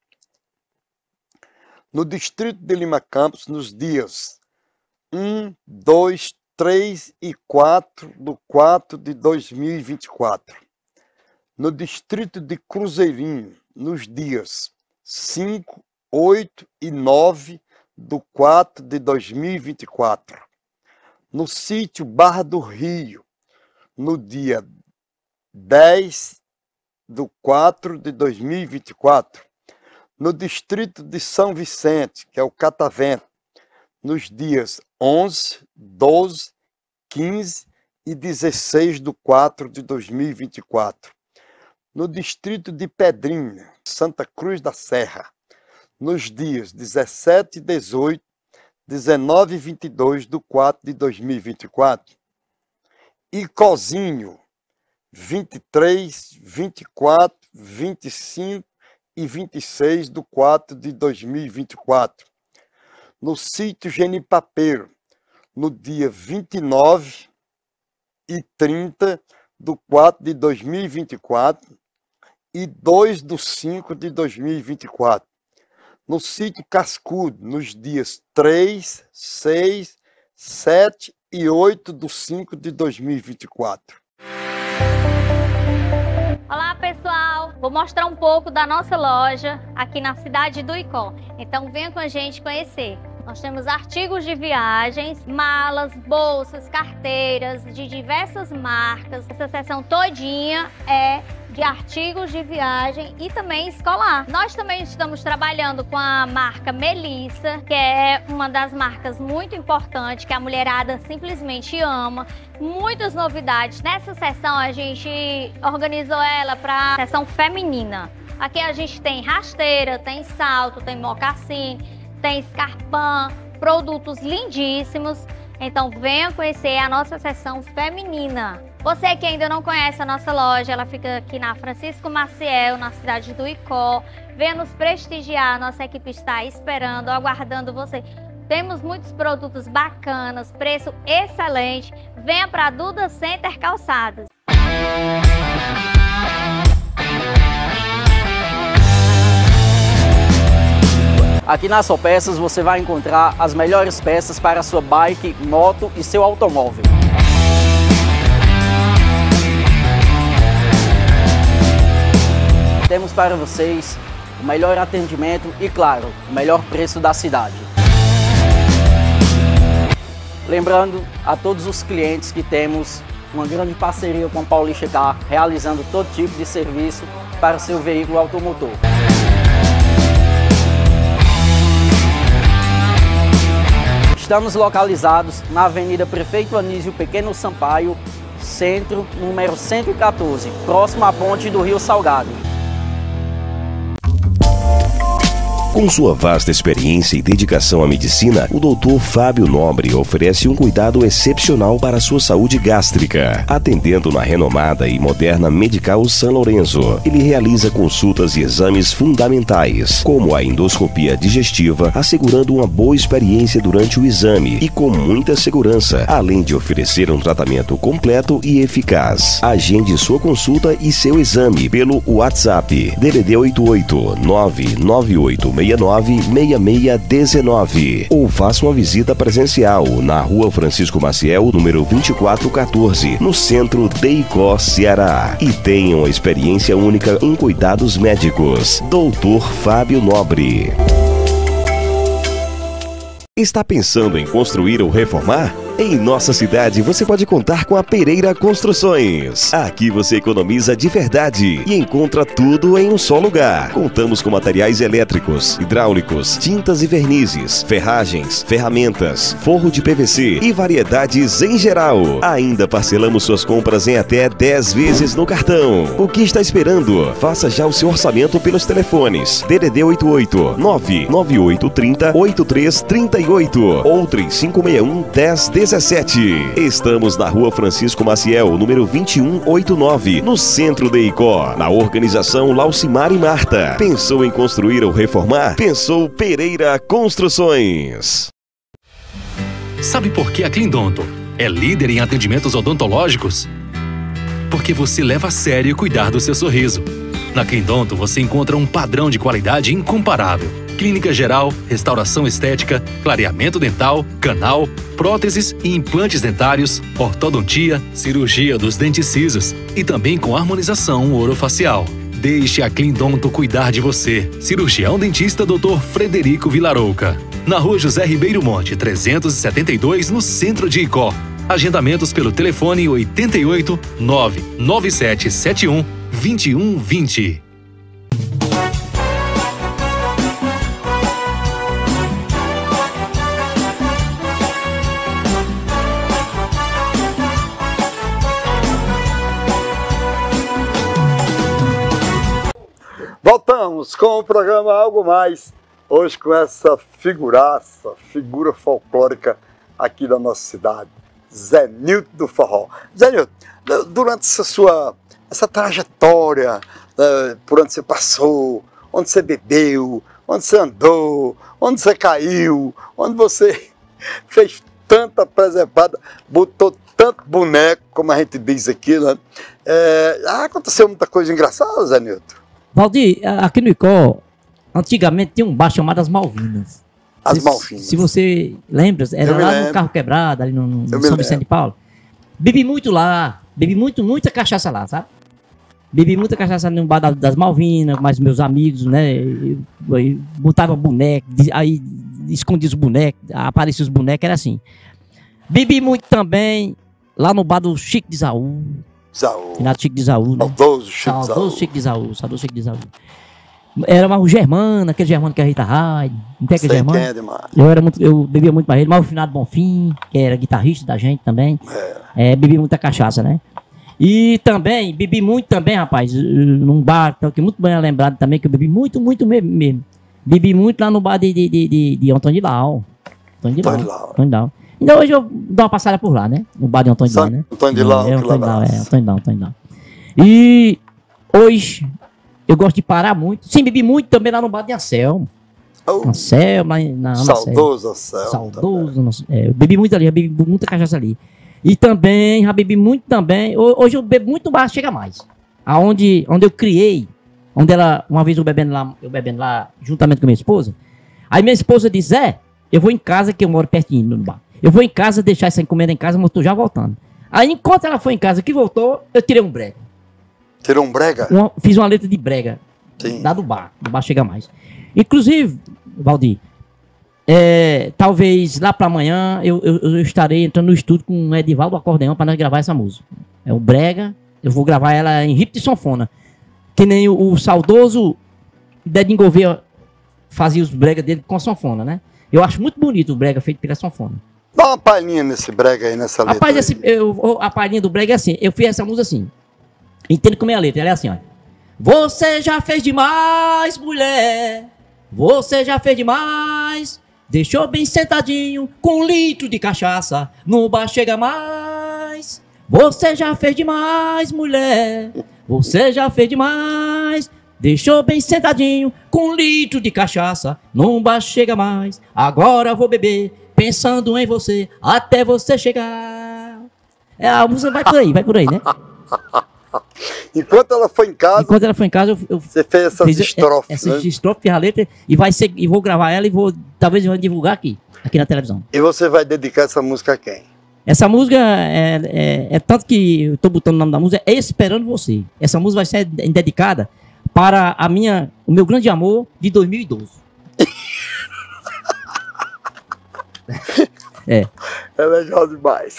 No distrito de Lima Campos, nos dias um, dois, três e quatro do quatro de dois mil e vinte e quatro. No distrito de Cruzeirinho, nos dias cinco, oito e nove do quatro de dois mil e vinte e quatro. no sítio Barra do Rio, no dia dez de quatro de dois mil e vinte e quatro, no distrito de São Vicente, que é o Catavento, nos dias onze, doze, quinze e dezesseis de quatro de dois mil e vinte e quatro, no distrito de Pedrinha, Santa Cruz da Serra, nos dias dezessete e dezoito, dezenove e vinte e dois de quatro de dois mil e vinte e quatro, e Cozinho, vinte e três, vinte e quatro, vinte e cinco e vinte e seis de quatro de dois mil e vinte e quatro, no sítio Genipapeiro, no dia vinte e nove e trinta de quatro de dois mil e vinte e quatro e dois de cinco de dois mil e vinte e quatro, no sítio Cascudo, nos dias três, seis, sete e oito de cinco de dois mil e vinte e quatro. Olá pessoal, vou mostrar um pouco da nossa loja aqui na cidade do Icó, então venha com a gente conhecer. Nós temos artigos de viagens, malas, bolsas, carteiras de diversas marcas. Essa seção todinha é de artigos de viagem e também escolar. Nós também estamos trabalhando com a marca Melissa, que é uma das marcas muito importantes, que a mulherada simplesmente ama. Muitas novidades. Nessa seção a gente organizou ela para a seção feminina. Aqui a gente tem rasteira, tem salto, tem mocassim, tem escarpão, produtos lindíssimos. Então venha conhecer a nossa seção feminina. Você que ainda não conhece a nossa loja, ela fica aqui na Francisco Maciel, na cidade do Icó. Venha nos prestigiar, nossa equipe está esperando, aguardando você. Temos muitos produtos bacanas, preço excelente. Venha para a Duda Center Calçados. Aqui na Só Peças você vai encontrar as melhores peças para a sua bike, moto e seu automóvel. Temos para vocês o melhor atendimento e, claro, o melhor preço da cidade. Lembrando a todos os clientes que temos uma grande parceria com a Paulista Car, realizando todo tipo de serviço para o seu veículo automotor. Estamos localizados na Avenida Prefeito Anísio Pequeno Sampaio, centro, número cento e quatorze, próximo à ponte do Rio Salgado. Com sua vasta experiência e dedicação à medicina, o doutor Fábio Nobre oferece um cuidado excepcional para a sua saúde gástrica. Atendendo na renomada e moderna Medical São Lourenço, ele realiza consultas e exames fundamentais, como a endoscopia digestiva, assegurando uma boa experiência durante o exame e com muita segurança, além de oferecer um tratamento completo e eficaz. Agende sua consulta e seu exame pelo WhatsApp D D D oito oito nove nove oito seis nove seis seis um nove ou faça uma visita presencial na Rua Francisco Maciel, número vinte e quatro quatorze, no centro de Icó, Ceará. E tenha uma experiência única em cuidados médicos. doutor Fábio Nobre. Está pensando em construir ou reformar? Em nossa cidade, você pode contar com a Pereira Construções. Aqui você economiza de verdade e encontra tudo em um só lugar. Contamos com materiais elétricos, hidráulicos, tintas e vernizes, ferragens, ferramentas, forro de P V C e variedades em geral. Ainda parcelamos suas compras em até dez vezes no cartão. O que está esperando? Faça já o seu orçamento pelos telefones D D D oito oito nove nove oito três zero oito três três oito ou três cinco seis um um zero dezessete. Estamos na Rua Francisco Maciel, número vinte e um oitenta e nove, no centro de Icó, na organização Laucimar e Marta. Pensou em construir ou reformar? Pensou Pereira Construções. Sabe por que a Clindonto é líder em atendimentos odontológicos? Porque você leva a sério cuidar do seu sorriso. Na Clindonto você encontra um padrão de qualidade incomparável. Clínica geral, restauração estética, clareamento dental, canal, próteses e implantes dentários, ortodontia, cirurgia dos dentes cisos e também com harmonização orofacial. Deixe a Clindonto cuidar de você. Cirurgião dentista doutor Frederico Vilarouca. na Rua José Ribeiro Monte, trezentos e setenta e dois, no centro de Icó. Agendamentos pelo telefone oito oito nove nove sete sete um dois um dois zero. Voltamos com o programa Algo Mais, hoje com essa figuraça, figura folclórica aqui da nossa cidade, Zé Nilton do Forró. Zé Nilton, durante essa sua essa trajetória, né, por onde você passou, onde você bebeu, onde você andou, onde você caiu, onde você fez tanta presepada, botou tanto boneco, como a gente diz aqui, né? É, aconteceu muita coisa engraçada, Zé Nilton? Valdir, aqui no Icó, antigamente tinha um bar chamado As Malvinas. As se, Malvinas. Se você lembra, era lá lembro. no Carro Quebrado, ali no, no São lembro. Vicente de Paulo. Bebi muito lá, bebi muito, muita cachaça lá, sabe? Bebi muita cachaça no bar das Malvinas, mais meus amigos, né? Eu, eu botava boneco, aí escondia os bonecos, aparecia os bonecos, era assim. Bebi muito também lá no bar do Chico de Isaú. Isaú. Finado Chico de Isaú, né? Saudoso Chico de Isaú. Saudoso Chico de Isaú, saudoso Chico de Isaú. Era uma Germana, aquele Germano que é Rita Hyde. Não tem aquele Sei Germano? Quem é demais. Eu, era muito, eu bebia muito mais ele, mas o Finado Bonfim, que era guitarrista da gente também. É. É, bebi muita cachaça, né? E também, bebi muito também, rapaz, num bar, que muito bem lembrado também, que eu bebi muito, muito mesmo. mesmo. Bebi muito lá no bar de, de, de, de, de Antônio de Lau. Antônio de Lau. Antônio de Lau. Então hoje eu dou uma passada por lá, né? No bar de Antônio de Lau, né? Antônio de Lau, é, Antônio de Lau, é, Antônio de Lau, Antônio de Lau. E hoje eu gosto de parar muito. Sim, bebi muito também lá no bar de Anselmo. Oh. Anselmo, lá na Saudoso Anselmo. Saudoso. É, eu bebi muito ali, eu bebi muita cachaça ali. E também, já bebi muito também. Hoje eu bebo muito mais, chega mais. Aonde, onde eu criei, onde ela, uma vez eu bebendo lá, eu bebendo lá juntamente com minha esposa. Aí minha esposa diz, Zé, eu vou em casa, que eu moro pertinho no bar. Eu vou em casa, deixar essa encomenda em casa, mas eu tô já voltando. Aí enquanto ela foi em casa, que voltou, eu tirei um brega. Tirou um brega? Uma, fiz uma letra de brega. Sim. Lá do bar, do bar chega mais. Inclusive, Valdir, é, talvez lá para amanhã eu, eu, eu estarei entrando no estúdio com o Edivaldo Acordeão para nós gravar essa música. É o brega, eu vou gravar ela em ritmo de sanfona. Que nem o, o saudoso Dedinho Gouveia fazia os brega dele com a sanfona, né? Eu acho muito bonito o brega feito pela sanfona. Dá uma palhinha nesse brega aí, nessa letra. Rapaz, esse, eu, a palhinha do brega é assim, eu fiz essa música assim. Entende como é a letra? Ela é assim, ó. Você já fez demais, mulher. Você já fez demais. Deixou bem sentadinho com um litro de cachaça. No bar chega mais. Você já fez demais, mulher. Você já fez demais. Deixou bem sentadinho com um litro de cachaça. No bar chega mais. Agora vou beber, pensando em você, até você chegar. É, a música vai por aí, vai por aí, né? Enquanto ela foi em casa, Enquanto ela foi em casa, eu, eu você fez essas fiz estrofes, essas né? estrofes, fiz a letra e, vai ser, e vou gravar ela e vou, talvez eu vou divulgar aqui, aqui na televisão. E você vai dedicar essa música a quem? Essa música é, é, é tanto que eu tô botando o nome da música, é Esperando Você. Essa música vai ser dedicada para a minha, o meu grande amor de dois mil e doze. É. É legal demais.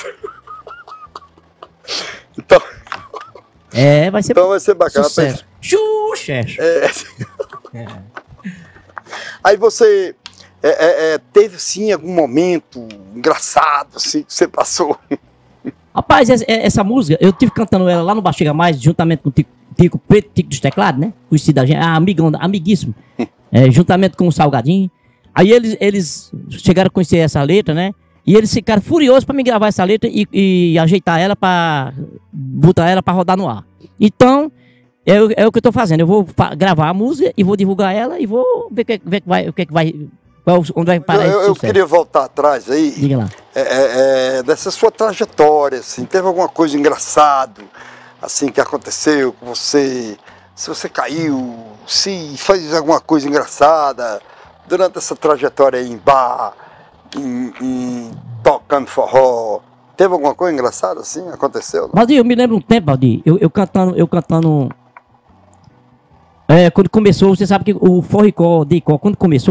Então... É, vai ser, então vai ser bacana. Sucesso. Xuxa! É. É. Aí você é, é, é, teve sim algum momento engraçado assim que você passou? Rapaz, essa, essa música, eu tive cantando ela lá no Bar Chega Mais, juntamente com o Tico, Tico Preto, Tico dos Teclados, né? Conhecido da gente, ah, amigão, amiguíssimo. É, juntamente com o Salgadinho. Aí eles, eles chegaram a conhecer essa letra, né? E eles ficaram furiosos para me gravar essa letra e, e ajeitar ela para botar ela para rodar no ar. Então, é, é o que eu tô fazendo. Eu vou gravar a música e vou divulgar ela e vou ver, que, ver que vai, o que, que vai, qual, onde vai parar. Eu, eu queria voltar atrás aí. Diga lá. É, é, é, dessa sua trajetória, assim, teve alguma coisa engraçada, assim, que aconteceu com você? Se você caiu, se fez alguma coisa engraçada durante essa trajetória aí em bar, em, em, tocando forró, teve alguma coisa engraçada assim? Aconteceu? Valdir, eu me lembro um tempo, Valdir, eu, eu cantando, eu cantando, é, quando começou, você sabe que o Forricó de Icó, quando começou,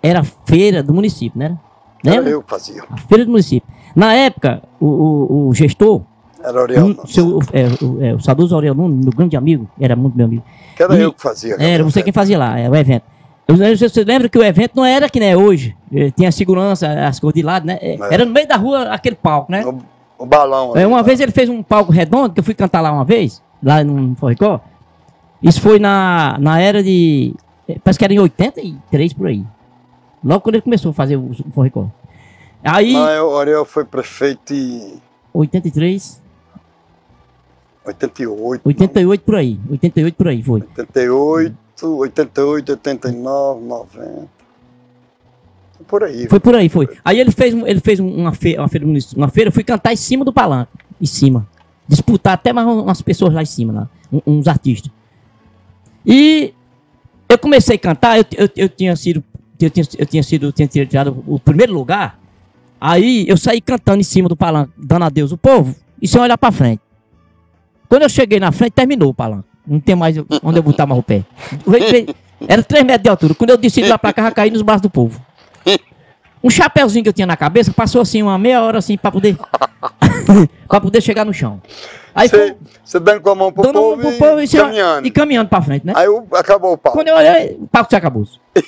era feira do município, né? Era Lembra? eu que fazia. A feira do município. Na época, o, o, o gestor, Era Oriel um, Nunes. seu, é, o, é, o saudoso Oriel Nunes, meu grande amigo, era muito meu amigo. Que era E- eu que fazia. Era você quem fazia lá, é, o evento. Eu- eu- Você lembra que o evento não era que nem é hoje? Eh, Tinha segurança, as coisas de lado, né? Eh, É. Era no meio da rua aquele palco, né? O, o balão. É, ali, uma tá? vez ele fez um palco redondo, que eu fui cantar lá uma vez, lá no Forricó. Isso foi na, na era de. eh, Parece que era em oitenta e três por aí. Logo quando ele começou a fazer o, o Forricó. Aí. Não, eu- o Oriel foi prefeito em oitenta e três, oitenta e oito. oitenta e oito por aí. oitenta e oito por aí foi. oitenta e oito, oitenta e oito, oitenta e nove, noventa. Por aí. Foi por aí, foi. Aí ele fez, um- ele fez um- uma, feira, uma, feira, uma feira, eu fui cantar em cima do palanque. Em cima. Disputar até mais um- umas pessoas lá em cima, lá, um- uns artistas. E eu comecei a cantar, eu, eu, eu tinha sido. Eu tinha, eu tinha sido, eu tinha tirado o primeiro lugar. Aí eu saí cantando em cima do palanque, dando adeus ao povo, e sem olhar pra frente. Quando eu cheguei na frente, terminou o palanque. Não tem mais onde eu botar mais o pé. Veio- veio- Era três metros de altura. Quando eu desci de lá pra cá, já caí nos braços do povo. Um chapéuzinho que eu tinha na cabeça passou assim uma meia hora assim pra poder para poder chegar no chão. Aí Você, você dando com a mão pro dando povo, uma pro e povo e, se- caminhando. e caminhando pra frente, né? Aí o- acabou o pau. Quando eu olhei, o palco se acabou.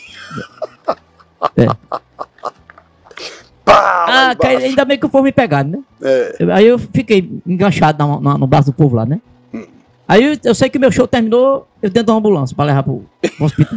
É. Ah, que ainda bem que o povo me pegaram, né? É. Eu- Aí eu fiquei enganchado na- na- no braço do povo lá, né? Hum. Aí eu, eu sei que o meu show terminou, eu dentro de uma ambulância pra levar pro, pro hospital.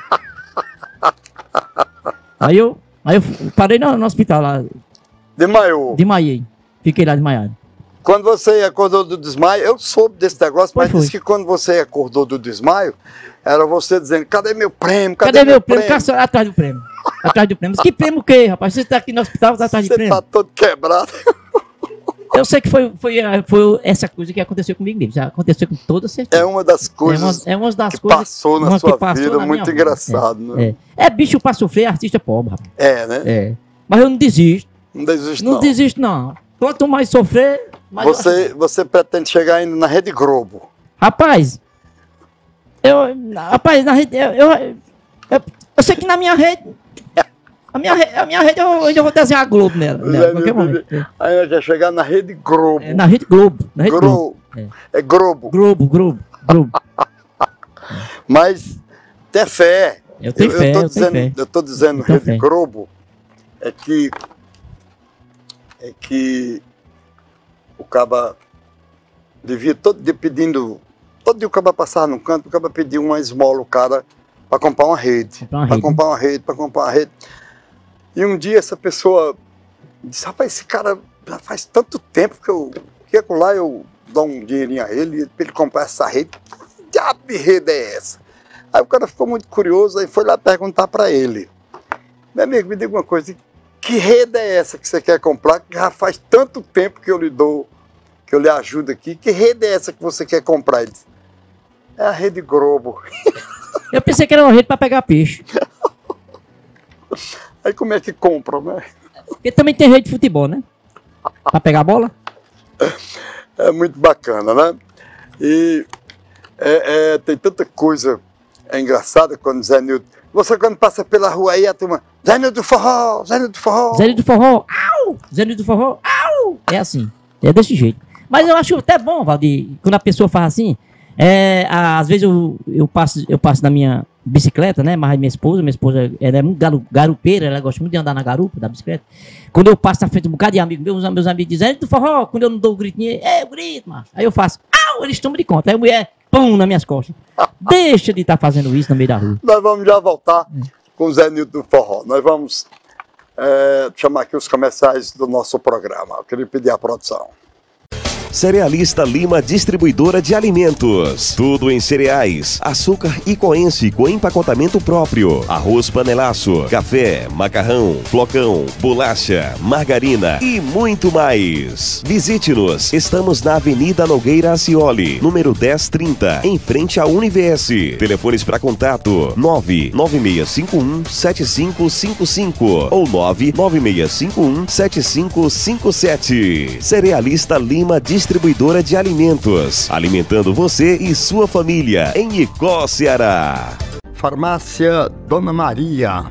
Aí eu, aí eu parei no, no hospital lá, Desmaiou. desmaiei. Fiquei lá desmaiado. Quando você acordou do desmaio, eu soube desse negócio, mas Foi, disse que quando você acordou do desmaio, era você dizendo, cadê meu prêmio? Cadê, meu prêmio? Caça atrás do prêmio. Atrás do prêmio. Mas que prêmio o quê, rapaz? Você tá aqui no hospital, tá atrás de Você prêmio. tá todo quebrado. Eu sei que foi, foi, foi essa coisa que aconteceu comigo mesmo. Já aconteceu com toda certeza. É uma das coisas é uma, é uma das que coisas passou na uma sua que passou vida, na muito minha engraçado, vida. né? É. É bicho pra sofrer, artista pobre, rapaz. É, né? É. Mas eu não desisto. Não desiste Não, não. desisto, não. Quanto mais sofrer, mais. Você, você pretende chegar ainda na Rede Globo. Rapaz, eu. Rapaz, na rede. Eu, eu, eu, eu sei que na minha rede. A minha, re- a minha rede eu ainda vou desenhar a Globo nela. nela, a qualquer momento. É. Aí quer chegar na Rede Globo. É, na Rede Globo. Na Rede Globo. Globo. É Globo. Globo, Globo, Globo. Mas ter fé. Eu tenho eu, fé, eu tô eu tenho dizendo, fé. eu tô dizendo Eu tenho Rede fé. Globo é que é que o caba devia todo dia pedindo, todo dia o caba passar num canto, o caba pedia uma esmola o cara para comprar uma rede, Comprar uma para rede, comprar uma rede, para comprar uma rede. E um dia essa pessoa disse, rapaz, esse cara já faz tanto tempo que eu que lá eu dou um dinheirinho a ele para ele comprar essa rede. Que diabo de rede é essa? Aí o cara ficou muito curioso e foi lá perguntar para ele. Meu amigo, me diga uma coisa, que rede é essa que você quer comprar? Que já faz tanto tempo que eu lhe dou, que eu lhe ajudo aqui. Que rede é essa que você quer comprar? Ele disse, é a Rede Globo. Eu pensei que era uma rede pra pegar peixe. Aí como é que compra, né? Porque também tem rede de futebol, né? Pra pegar a bola. É muito bacana, né? E é, é, tem tanta coisa é engraçada quando Zé Nilton... Você quando passa pela rua aí, a turma... Zé Nilton do Forró, Zé Nilton do Forró. Zé do Forró, au! Zé do Forró, au! É assim, é desse jeito. Mas eu acho até bom, Valdir, quando a pessoa faz assim, é, às vezes eu, eu, passo, eu passo na minha bicicleta, né, mas minha esposa, minha esposa, ela é muito garu, garupeira, ela gosta muito de andar na garupa da bicicleta. Quando eu passo na frente de um bocado de amigos meus, meus amigos dizem, Zé do Forró, quando eu não dou o gritinho, é, eu grito, macho. Aí eu faço, au! Eles tomam de conta, aí a mulher, pum, nas minhas costas. Deixa de estar fazendo isso no meio da rua. Nós vamos já voltar com o Zé Nilton do Forró. Nós vamos é, chamar aqui os comerciais do nosso programa. Eu queria pedir a produção. Cerealista Lima Distribuidora de Alimentos. Tudo em cereais, açúcar e coense com empacotamento próprio. Arroz panelaço, café, macarrão, flocão, bolacha, margarina e muito mais. Visite-nos. Estamos na Avenida Nogueira Acioli, número dez trinta, em frente à Univers. Telefones para contato nove nove seis cinco um sete cinco cinco cinco ou nove nove seis cinco um sete cinco cinco sete. Cerealista Lima Distribuidora de Alimentos, alimentando você e sua família em Icó, Ceará. Farmácia Dona Maria,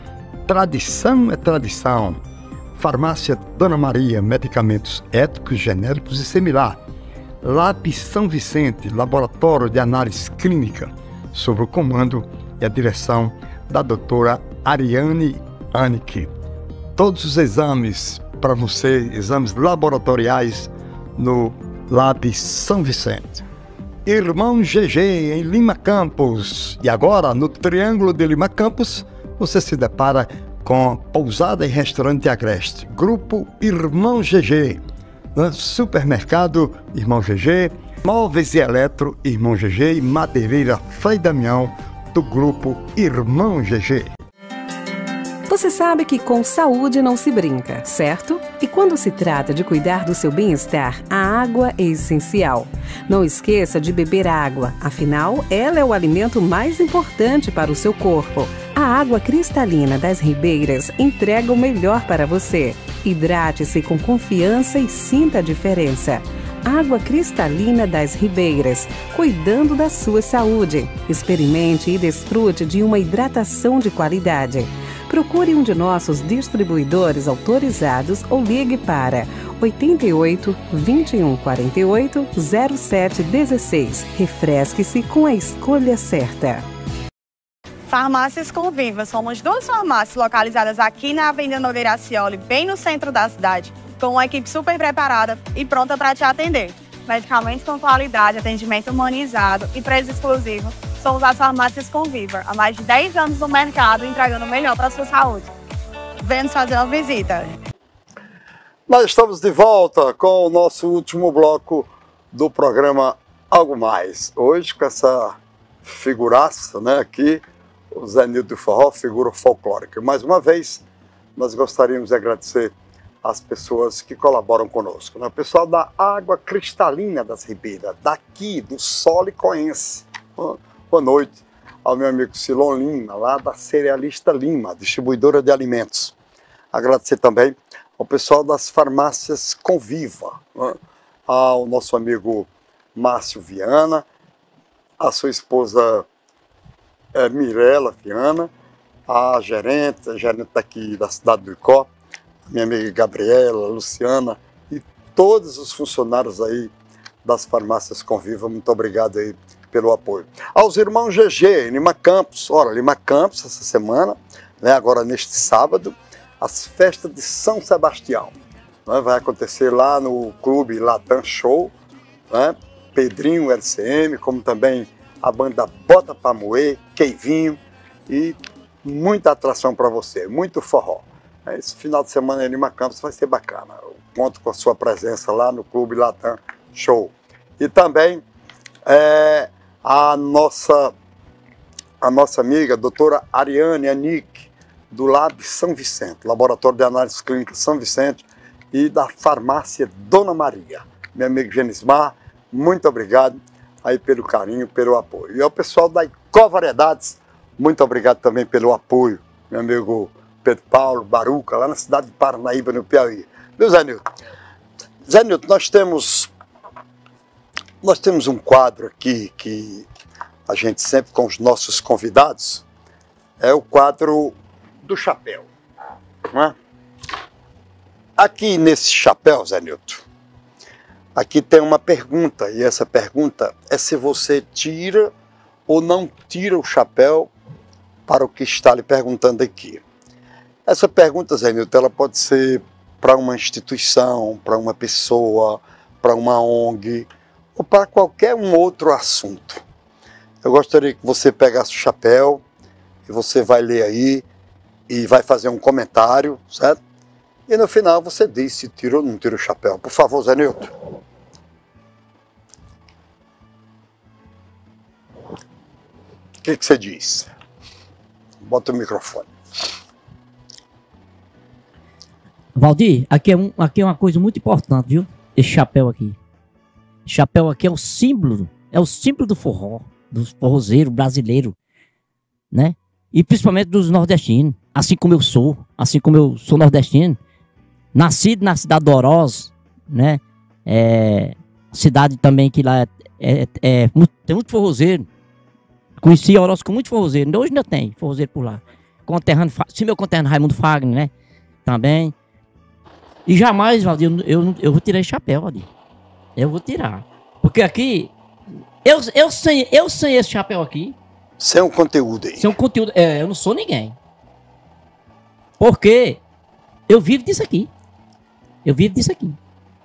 tradição é tradição. Farmácia Dona Maria, medicamentos éticos, genéricos e similar. Lab São Vicente, laboratório de análise clínica, sob o comando e a direção da doutora Ariane Anike. Todos os exames para você, exames laboratoriais no Lab São Vicente. Irmão G G, em Lima Campos. E agora, no Triângulo de Lima Campos, você se depara com Pousada e Restaurante Agreste. Grupo Irmão G G. Supermercado Irmão G G. Móveis e Eletro Irmão G G. E Madeireira Frei Damião, do Grupo Irmão G G. Você sabe que com saúde não se brinca, certo? E quando se trata de cuidar do seu bem-estar, a água é essencial. Não esqueça de beber água, afinal, ela é o alimento mais importante para o seu corpo. A água cristalina das Ribeiras entrega o melhor para você. Hidrate-se com confiança e sinta a diferença. Água cristalina das Ribeiras, cuidando da sua saúde. Experimente e desfrute de uma hidratação de qualidade. Procure um de nossos distribuidores autorizados ou ligue para oito oito, vinte e um, quarenta e oito, zero sete dezesseis. Refresque-se com a escolha certa. Farmácias Conviva. Somos duas farmácias localizadas aqui na Avenida Nogueira Acioli, bem no centro da cidade, com uma equipe super preparada e pronta para te atender. Medicamentos com qualidade, atendimento humanizado e preço exclusivo. Somos as farmácias Conviva, há mais de dez anos no mercado, entregando o melhor para a sua saúde. Venha nos fazer uma visita. Nós estamos de volta com o nosso último bloco do programa Algo Mais. Hoje com essa figuraça, né, aqui, o Zé Nilton do Forró, figura folclórica. Mais uma vez, nós gostaríamos de agradecer as pessoas que colaboram conosco, né? O pessoal da Água Cristalina das Ribeiras, daqui, do Solicoense. Boa noite ao meu amigo Silon Lima, lá da Cerealista Lima, distribuidora de alimentos. Agradecer também ao pessoal das farmácias Conviva, né? Ao nosso amigo Márcio Viana, a sua esposa é, Mirela Viana, a gerente, a gerente daqui da cidade do Icó, minha amiga Gabriela, Luciana e todos os funcionários aí das farmácias Conviva, muito obrigado aí pelo apoio. Aos irmãos G G, Lima Campos, ora, Lima Campos, essa semana, né, agora neste sábado, as festas de São Sebastião, né, vai acontecer lá no Clube Latam Show, né, Pedrinho L C M, como também a banda Bota Pra Moer, Queivinho e muita atração para você, muito forró. Esse final de semana em Lima Campos vai ser bacana. Eu conto com a sua presença lá no Clube Latam Show. E também é, a, nossa, a nossa amiga, a doutora Ariane Anike, do Lab São Vicente, Laboratório de Análise Clínica São Vicente, e da Farmácia Dona Maria. Meu amigo Genismar, muito obrigado aí pelo carinho, pelo apoio. E ao pessoal da Icó Variedades, muito obrigado também pelo apoio, meu amigo Pedro Paulo, Baruca, lá na cidade de Paranaíba, no Piauí. Viu, Zé Nilton? Zé Nilton, nós temos, nós temos um quadro aqui que a gente sempre com os nossos convidados, é o quadro do chapéu. Não é? Aqui nesse chapéu, Zé Nilton, aqui tem uma pergunta, e essa pergunta é se você tira ou não tira o chapéu para o que está lhe perguntando aqui. Essa pergunta, Zé Nilton, ela pode ser para uma instituição, para uma pessoa, para uma O N G, ou para qualquer um outro assunto. Eu gostaria que você pegasse o chapéu, e você vai ler aí, e vai fazer um comentário, certo? E no final você diz se tira ou não tira o chapéu. Por favor, Zé Nilton. O que, que você diz? Bota o microfone. Valdir, aqui é, um, aqui é uma coisa muito importante, viu? Esse chapéu aqui. Esse chapéu aqui é o símbolo, é o símbolo do forró, do forrozeiro brasileiro, né? E principalmente dos nordestinos, assim como eu sou, assim como eu sou nordestino, nascido na cidade de Oroz, né? É, cidade também que lá é, é, é, tem muito forrozeiro. Conheci Oroz com muito forrozeiro, hoje ainda tem forrozeiro por lá. conterrâneo, se meu conterrâneo Raimundo Fagner, né? Também. E jamais, Valdir, eu, eu, eu vou tirar esse chapéu, Valdir. Eu vou tirar. Porque aqui, eu, eu, sem, eu sem esse chapéu aqui... Sem um conteúdo aí. Sem um conteúdo, é, eu não sou ninguém. Porque eu vivo disso aqui. Eu vivo disso aqui.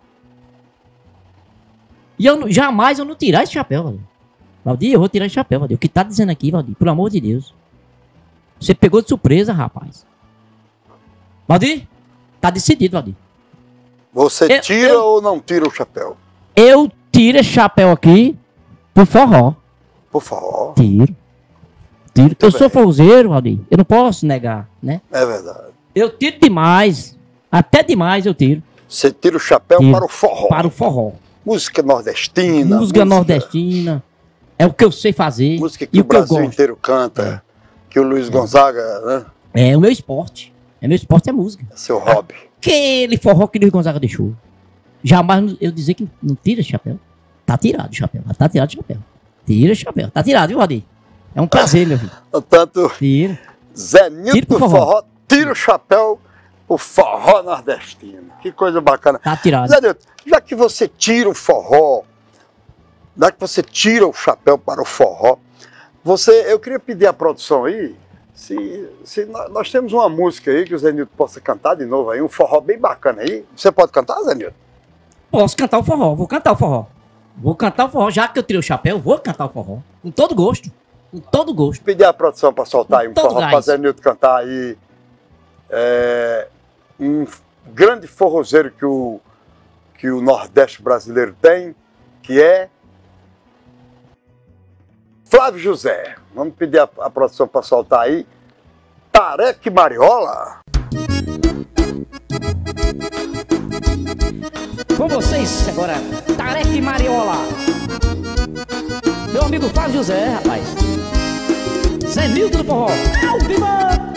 E eu jamais eu não tirar esse chapéu, Valdir. Valdir, eu vou tirar esse chapéu, Valdir. O que tá dizendo aqui, Valdir? Pelo amor de Deus. Você pegou de surpresa, rapaz. Valdir, tá decidido, Valdir. Você eu, tira eu, ou não tira o chapéu? Eu tiro esse chapéu aqui pro forró. Por forró? Tiro. Tiro. Muito eu bem. sou forrozeiro, Valdir. Eu não posso negar, né? É verdade. Eu tiro demais. Até demais eu tiro. Você tira o chapéu tiro. para o forró. Para o forró. Música nordestina. Música, música nordestina. É o que eu sei fazer. Música que e o Brasil inteiro canta. É. Que o Luiz Gonzaga, né? É o meu esporte. É meu esporte, é música. É seu hobby. Aquele forró que o Luiz Gonzaga deixou. Jamais eu dizer que não tira esse chapéu. Tá tirado o chapéu. Tá tirado o chapéu. Tira o chapéu. Tá tirado, viu, Valdir? É um prazer, meu filho. Portanto, tira. Zé Nilton do forró. forró, tira o chapéu o forró nordestino. Que coisa bacana. Tá tirado. Zé Nilton, já que você tira o forró, já que você tira o chapéu para o forró, você, eu queria pedir à produção aí, se, se nós temos uma música aí que o Zé Nilton possa cantar de novo aí, um forró bem bacana aí. Você pode cantar, Zé Nilton? Posso cantar o forró, vou cantar o forró. Vou cantar o forró, já que eu tirei o chapéu, vou cantar o forró. Com todo gosto. Com todo gosto. Pedir à produção para soltar aí um forró gás. para Zé Nilton cantar aí. É, um grande forrozeiro que o, que o Nordeste brasileiro tem, que é Flávio José. Vamos pedir à, à produção para soltar aí. Tareca e Mariola. Com vocês agora, Tareca e Mariola. Meu amigo Flávio José, rapaz. Zé Nilton do forró. Ao vivo!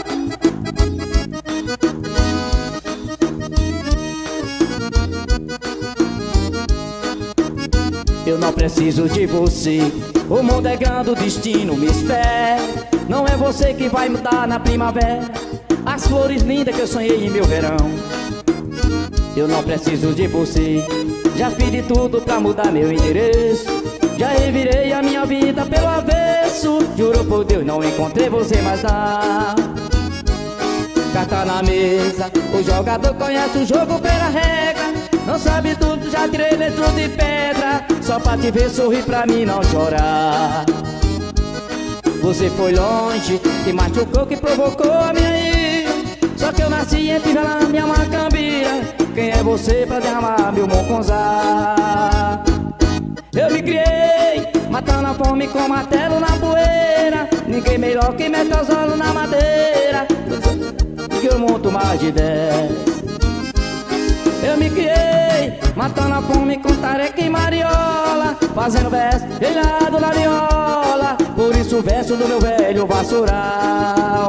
Eu não preciso de você. O mundo é grande, o destino me espera. Não é você que vai mudar na primavera as flores lindas que eu sonhei em meu verão. Eu não preciso de você. Já fiz de tudo pra mudar meu endereço. Já revirei a minha vida pelo avesso. Juro por Deus, não encontrei você mais lá. Carta na mesa, o jogador conhece o jogo pela regra. Não sabe tudo, já tirei letra de pedra. Só pra te ver sorrir, pra mim não chorar. Você foi longe, que machucou, que provocou a minha ira. Só que eu nasci em tivela, minha macambira. Quem é você pra derramar meu monconzá? Eu me criei, matando a fome com martelo na poeira. Ninguém melhor que metalzolo na madeira. Que eu monto mais de dez. Eu me criei, matando a fome com tareca e mariola. Fazendo verso, gelado na viola. Por isso o verso do meu velho vassoural.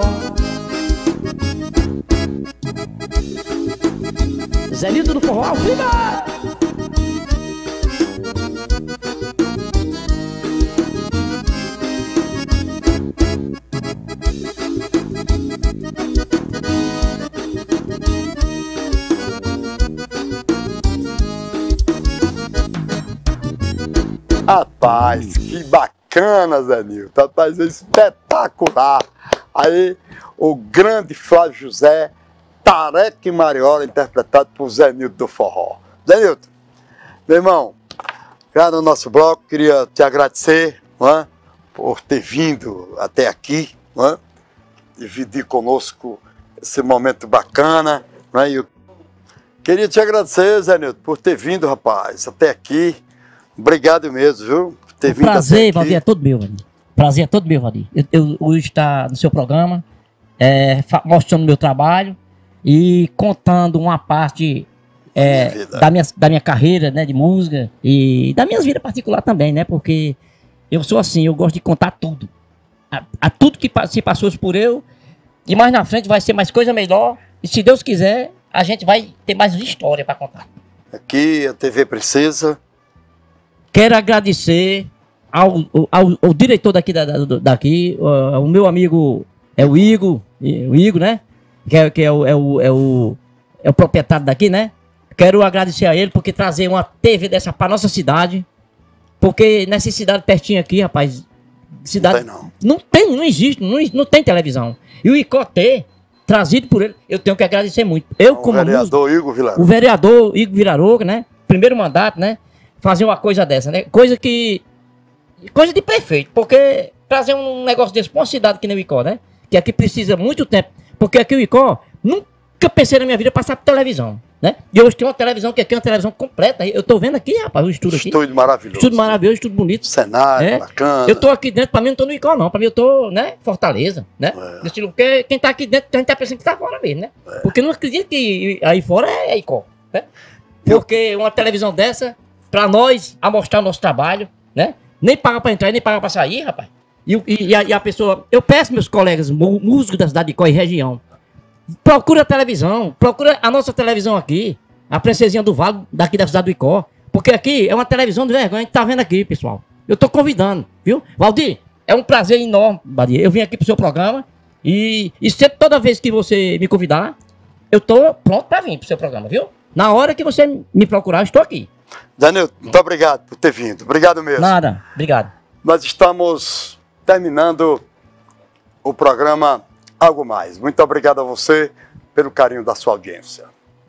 Zé Nilton do forró, ao vivo! Rapaz, que bacana, Zé Nilton. Rapaz, é espetacular. Aí, o grande Flávio José, Tareca e Mariola, interpretado por Zé Nilton do forró. Zé Nilton, meu irmão, já no nosso bloco, queria te agradecer, não é, por ter vindo até aqui, não é, dividir conosco esse momento bacana. Não é, eu queria te agradecer, Zé Nilton, por ter vindo, rapaz, até aqui. Obrigado mesmo, viu? Por ter o vindo prazer, Valdir, é todo meu, Valdir. Prazer é todo meu, Valdir. Eu, eu hoje estar no seu programa, é, mostrando meu trabalho e contando uma parte é, minha da, minha, da minha carreira, né, de música e da minha vida particular também, né? Porque eu sou assim, eu gosto de contar tudo. A, a tudo que se passou por eu, e mais na frente vai ser mais coisa melhor. E se Deus quiser, a gente vai ter mais história para contar. Aqui a T V Princesa. Quero agradecer ao, ao, ao diretor daqui, da, daqui uh, o meu amigo é o Igor, o Igor, né? Que, é, que é, o, é, o, é, o, é o proprietário daqui, né? Quero agradecer a ele porque trazer uma T V dessa pra nossa cidade. Porque nessa cidade pertinho aqui, rapaz, cidade não tem, não. Não tem, não existe, não, não tem televisão. E o I C O T, trazido por ele, eu tenho que agradecer muito. Eu, o como vereador músico, Igor Vilaroca. O vereador Igor Vilaroca, né? Primeiro mandato, né? Fazer uma coisa dessa, né? Coisa que... Coisa de prefeito, porque trazer um negócio desse pra uma cidade que nem o I C O, né? Que aqui precisa muito tempo. Porque aqui o I C O, nunca pensei na minha vida passar por televisão, né? E hoje tem uma televisão que aqui é uma televisão completa. Eu tô vendo aqui, rapaz, o estúdio aqui. Estúdio maravilhoso. Estúdio maravilhoso, estúdio bonito. Cenário, é. bacana. Eu tô aqui dentro, pra mim não tô no I C O não. Pra mim eu tô, né, Fortaleza, né? É. Nesse lugar, porque quem tá aqui dentro, a gente tá pensando que tá fora mesmo, né? É. Porque eu não acredito que aí fora é I C O, né? Porque uma televisão dessa, pra nós, a mostrar o nosso trabalho, né? Nem paga pra entrar, nem paga pra sair, rapaz. E, e, e, a, e a pessoa... Eu peço meus colegas músicos da cidade de Icó e região, procura a televisão, procura a nossa televisão aqui, a Princesinha do Vale, daqui da cidade do Icó. Porque aqui é uma televisão de vergonha, a gente tá vendo aqui, pessoal. Eu tô convidando, viu? Valdir, é um prazer enorme, Badia. Eu vim aqui pro seu programa e, e sempre, toda vez que você me convidar, eu tô pronto pra vir pro seu programa, viu? Na hora que você me procurar, eu estou aqui. Daniel, muito obrigado por ter vindo. Obrigado mesmo. Nada, obrigado. Nós estamos terminando o programa Algo Mais. Muito obrigado a você pelo carinho da sua audiência.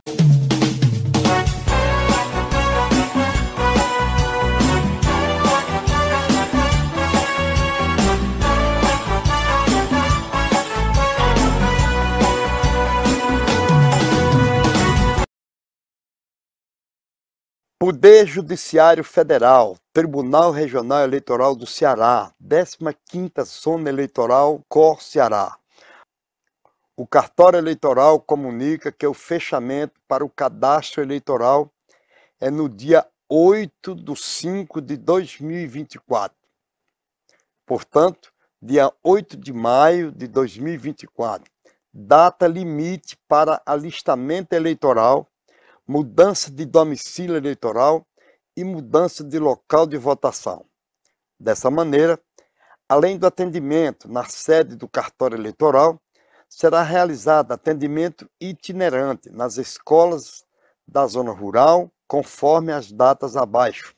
Poder Judiciário Federal, Tribunal Regional Eleitoral do Ceará, décima quinta Zona Eleitoral, Cor Ceará. O cartório eleitoral comunica que o fechamento para o cadastro eleitoral é no dia oito de cinco de dois mil e vinte e quatro. Portanto, dia oito de maio de dois mil e vinte e quatro, data limite para alistamento eleitoral, mudança de domicílio eleitoral e mudança de local de votação. Dessa maneira, além do atendimento na sede do cartório eleitoral, será realizado atendimento itinerante nas escolas da zona rural, conforme as datas abaixo.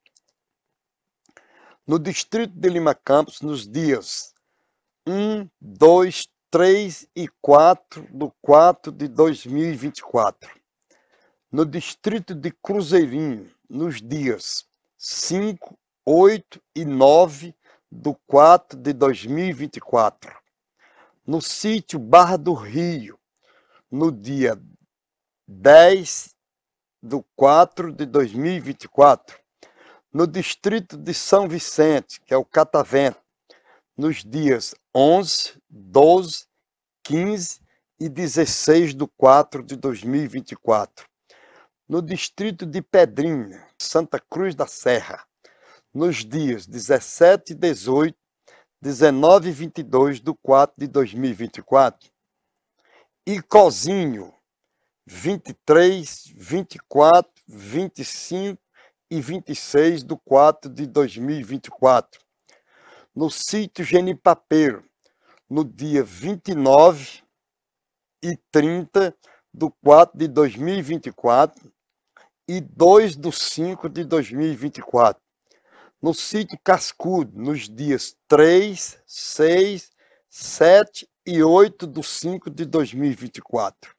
No distrito de Lima Campos, nos dias um, dois, três e quatro de quatro de dois mil e vinte e quatro. No distrito de Cruzeirinho, nos dias cinco, oito e nove de quatro de dois mil e vinte e quatro. No sítio Barra do Rio, no dia dez de quatro de dois mil e vinte e quatro. No distrito de São Vicente, que é o Catavento, nos dias onze, doze, quinze e dezesseis de quatro de dois mil e vinte e quatro. No distrito de Pedrinha, Santa Cruz da Serra, nos dias dezessete e dezoito, dezenove e vinte e dois de quatro de dois mil e vinte e quatro. Icozinho, vinte e três, vinte e quatro, vinte e cinco e vinte e seis de quatro de dois mil e vinte e quatro. No sítio Genipapeiro, no dia vinte e nove e trinta de quatro de dois mil e vinte e quatro e dois de cinco de dois mil e vinte e quatro. No sítio Cascudo, nos dias três, seis, sete e oito de cinco de dois mil e vinte e quatro.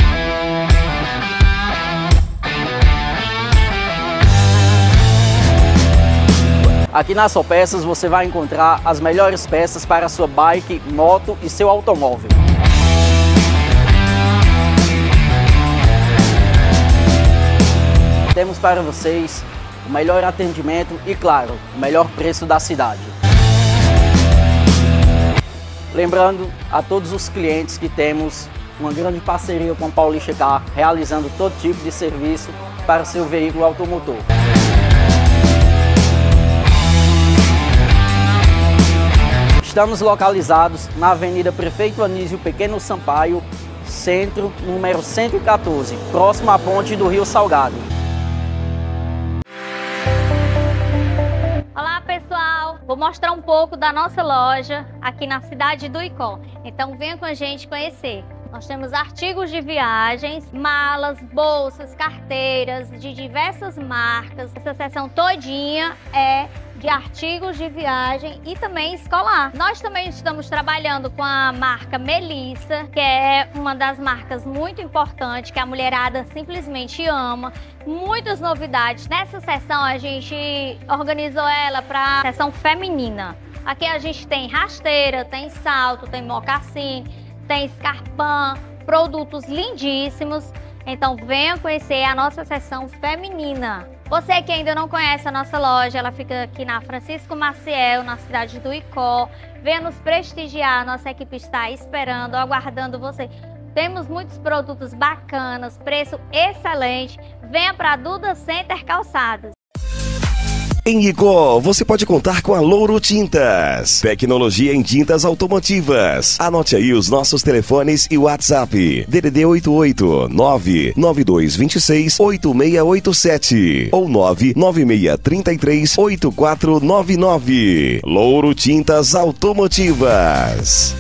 Aqui na Só Peças você vai encontrar as melhores peças para a sua bike, moto e seu automóvel. Temos para vocês o melhor atendimento e, claro, o melhor preço da cidade. Lembrando a todos os clientes que temos uma grande parceria com a Paulista Car, realizando todo tipo de serviço para o seu veículo automotor. Estamos localizados na Avenida Prefeito Anísio Pequeno Sampaio, centro, número cento e quatorze, próximo à ponte do Rio Salgado. Olá, pessoal! vou mostrar um pouco da nossa loja aqui na cidade do Icó. Então venha com a gente conhecer. Nós temos artigos de viagens, malas, bolsas, carteiras de diversas marcas. Essa seção todinha é de artigos de viagem e também escolar. Nós também estamos trabalhando com a marca Melissa, que é uma das marcas muito importantes, que a mulherada simplesmente ama. Muitas novidades. Nessa seção a gente organizou ela para a seção feminina. Aqui a gente tem rasteira, tem salto, tem mocassim, tem escarpão, produtos lindíssimos. Então venha conhecer a nossa seção feminina. Você que ainda não conhece a nossa loja, ela fica aqui na Francisco Maciel, na cidade do Icó. Venha nos prestigiar, nossa equipe está esperando, aguardando você. Temos muitos produtos bacanas, preço excelente. Venha para a Duda Center Calçados. Em Icó, você pode contar com a Louro Tintas. Tecnologia em tintas automotivas. Anote aí os nossos telefones e WhatsApp. D D D oito oito nove nove dois dois seis oito seis oito sete ou nove nove seis três três oito quatro nove nove. Louro Tintas Automotivas.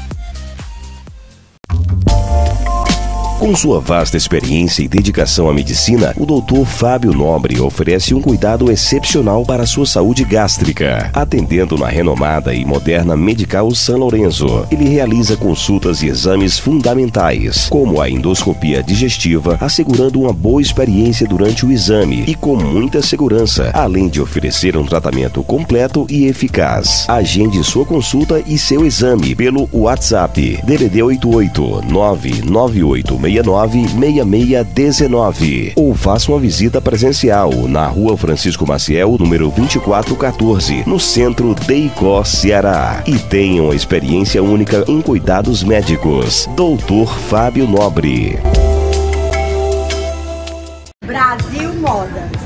Com sua vasta experiência e dedicação à medicina, o doutor Fábio Nobre oferece um cuidado excepcional para a sua saúde gástrica. Atendendo na renomada e moderna Medical São Lourenço, ele realiza consultas e exames fundamentais, como a endoscopia digestiva, assegurando uma boa experiência durante o exame e com muita segurança, além de oferecer um tratamento completo e eficaz. Agende sua consulta e seu exame pelo WhatsApp D D D oito oito nove nove oito seis nove seis seis um nove ou faça uma visita presencial na Rua Francisco Maciel, número vinte e quatro quatorze, no centro de Icó, Ceará. E tenha uma experiência única em cuidados médicos. doutor Fábio Nobre. Brasil Modas.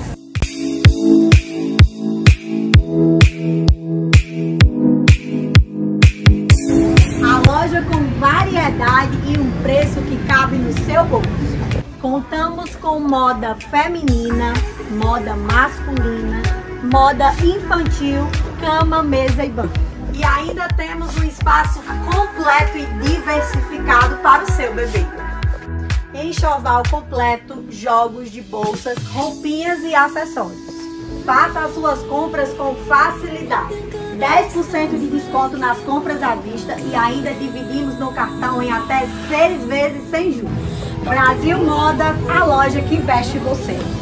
Com variedade e um preço que cabe no seu bolso. Contamos com moda feminina, moda masculina, moda infantil, cama, mesa e banco. E ainda temos um espaço completo e diversificado para o seu bebê. Enxoval completo, jogos de bolsas, roupinhas e acessórios. Faça as suas compras com facilidade. dez por cento de desconto nas compras à vista e ainda dividimos no cartão em até seis vezes sem juros. Brasil Modas, a loja que veste você.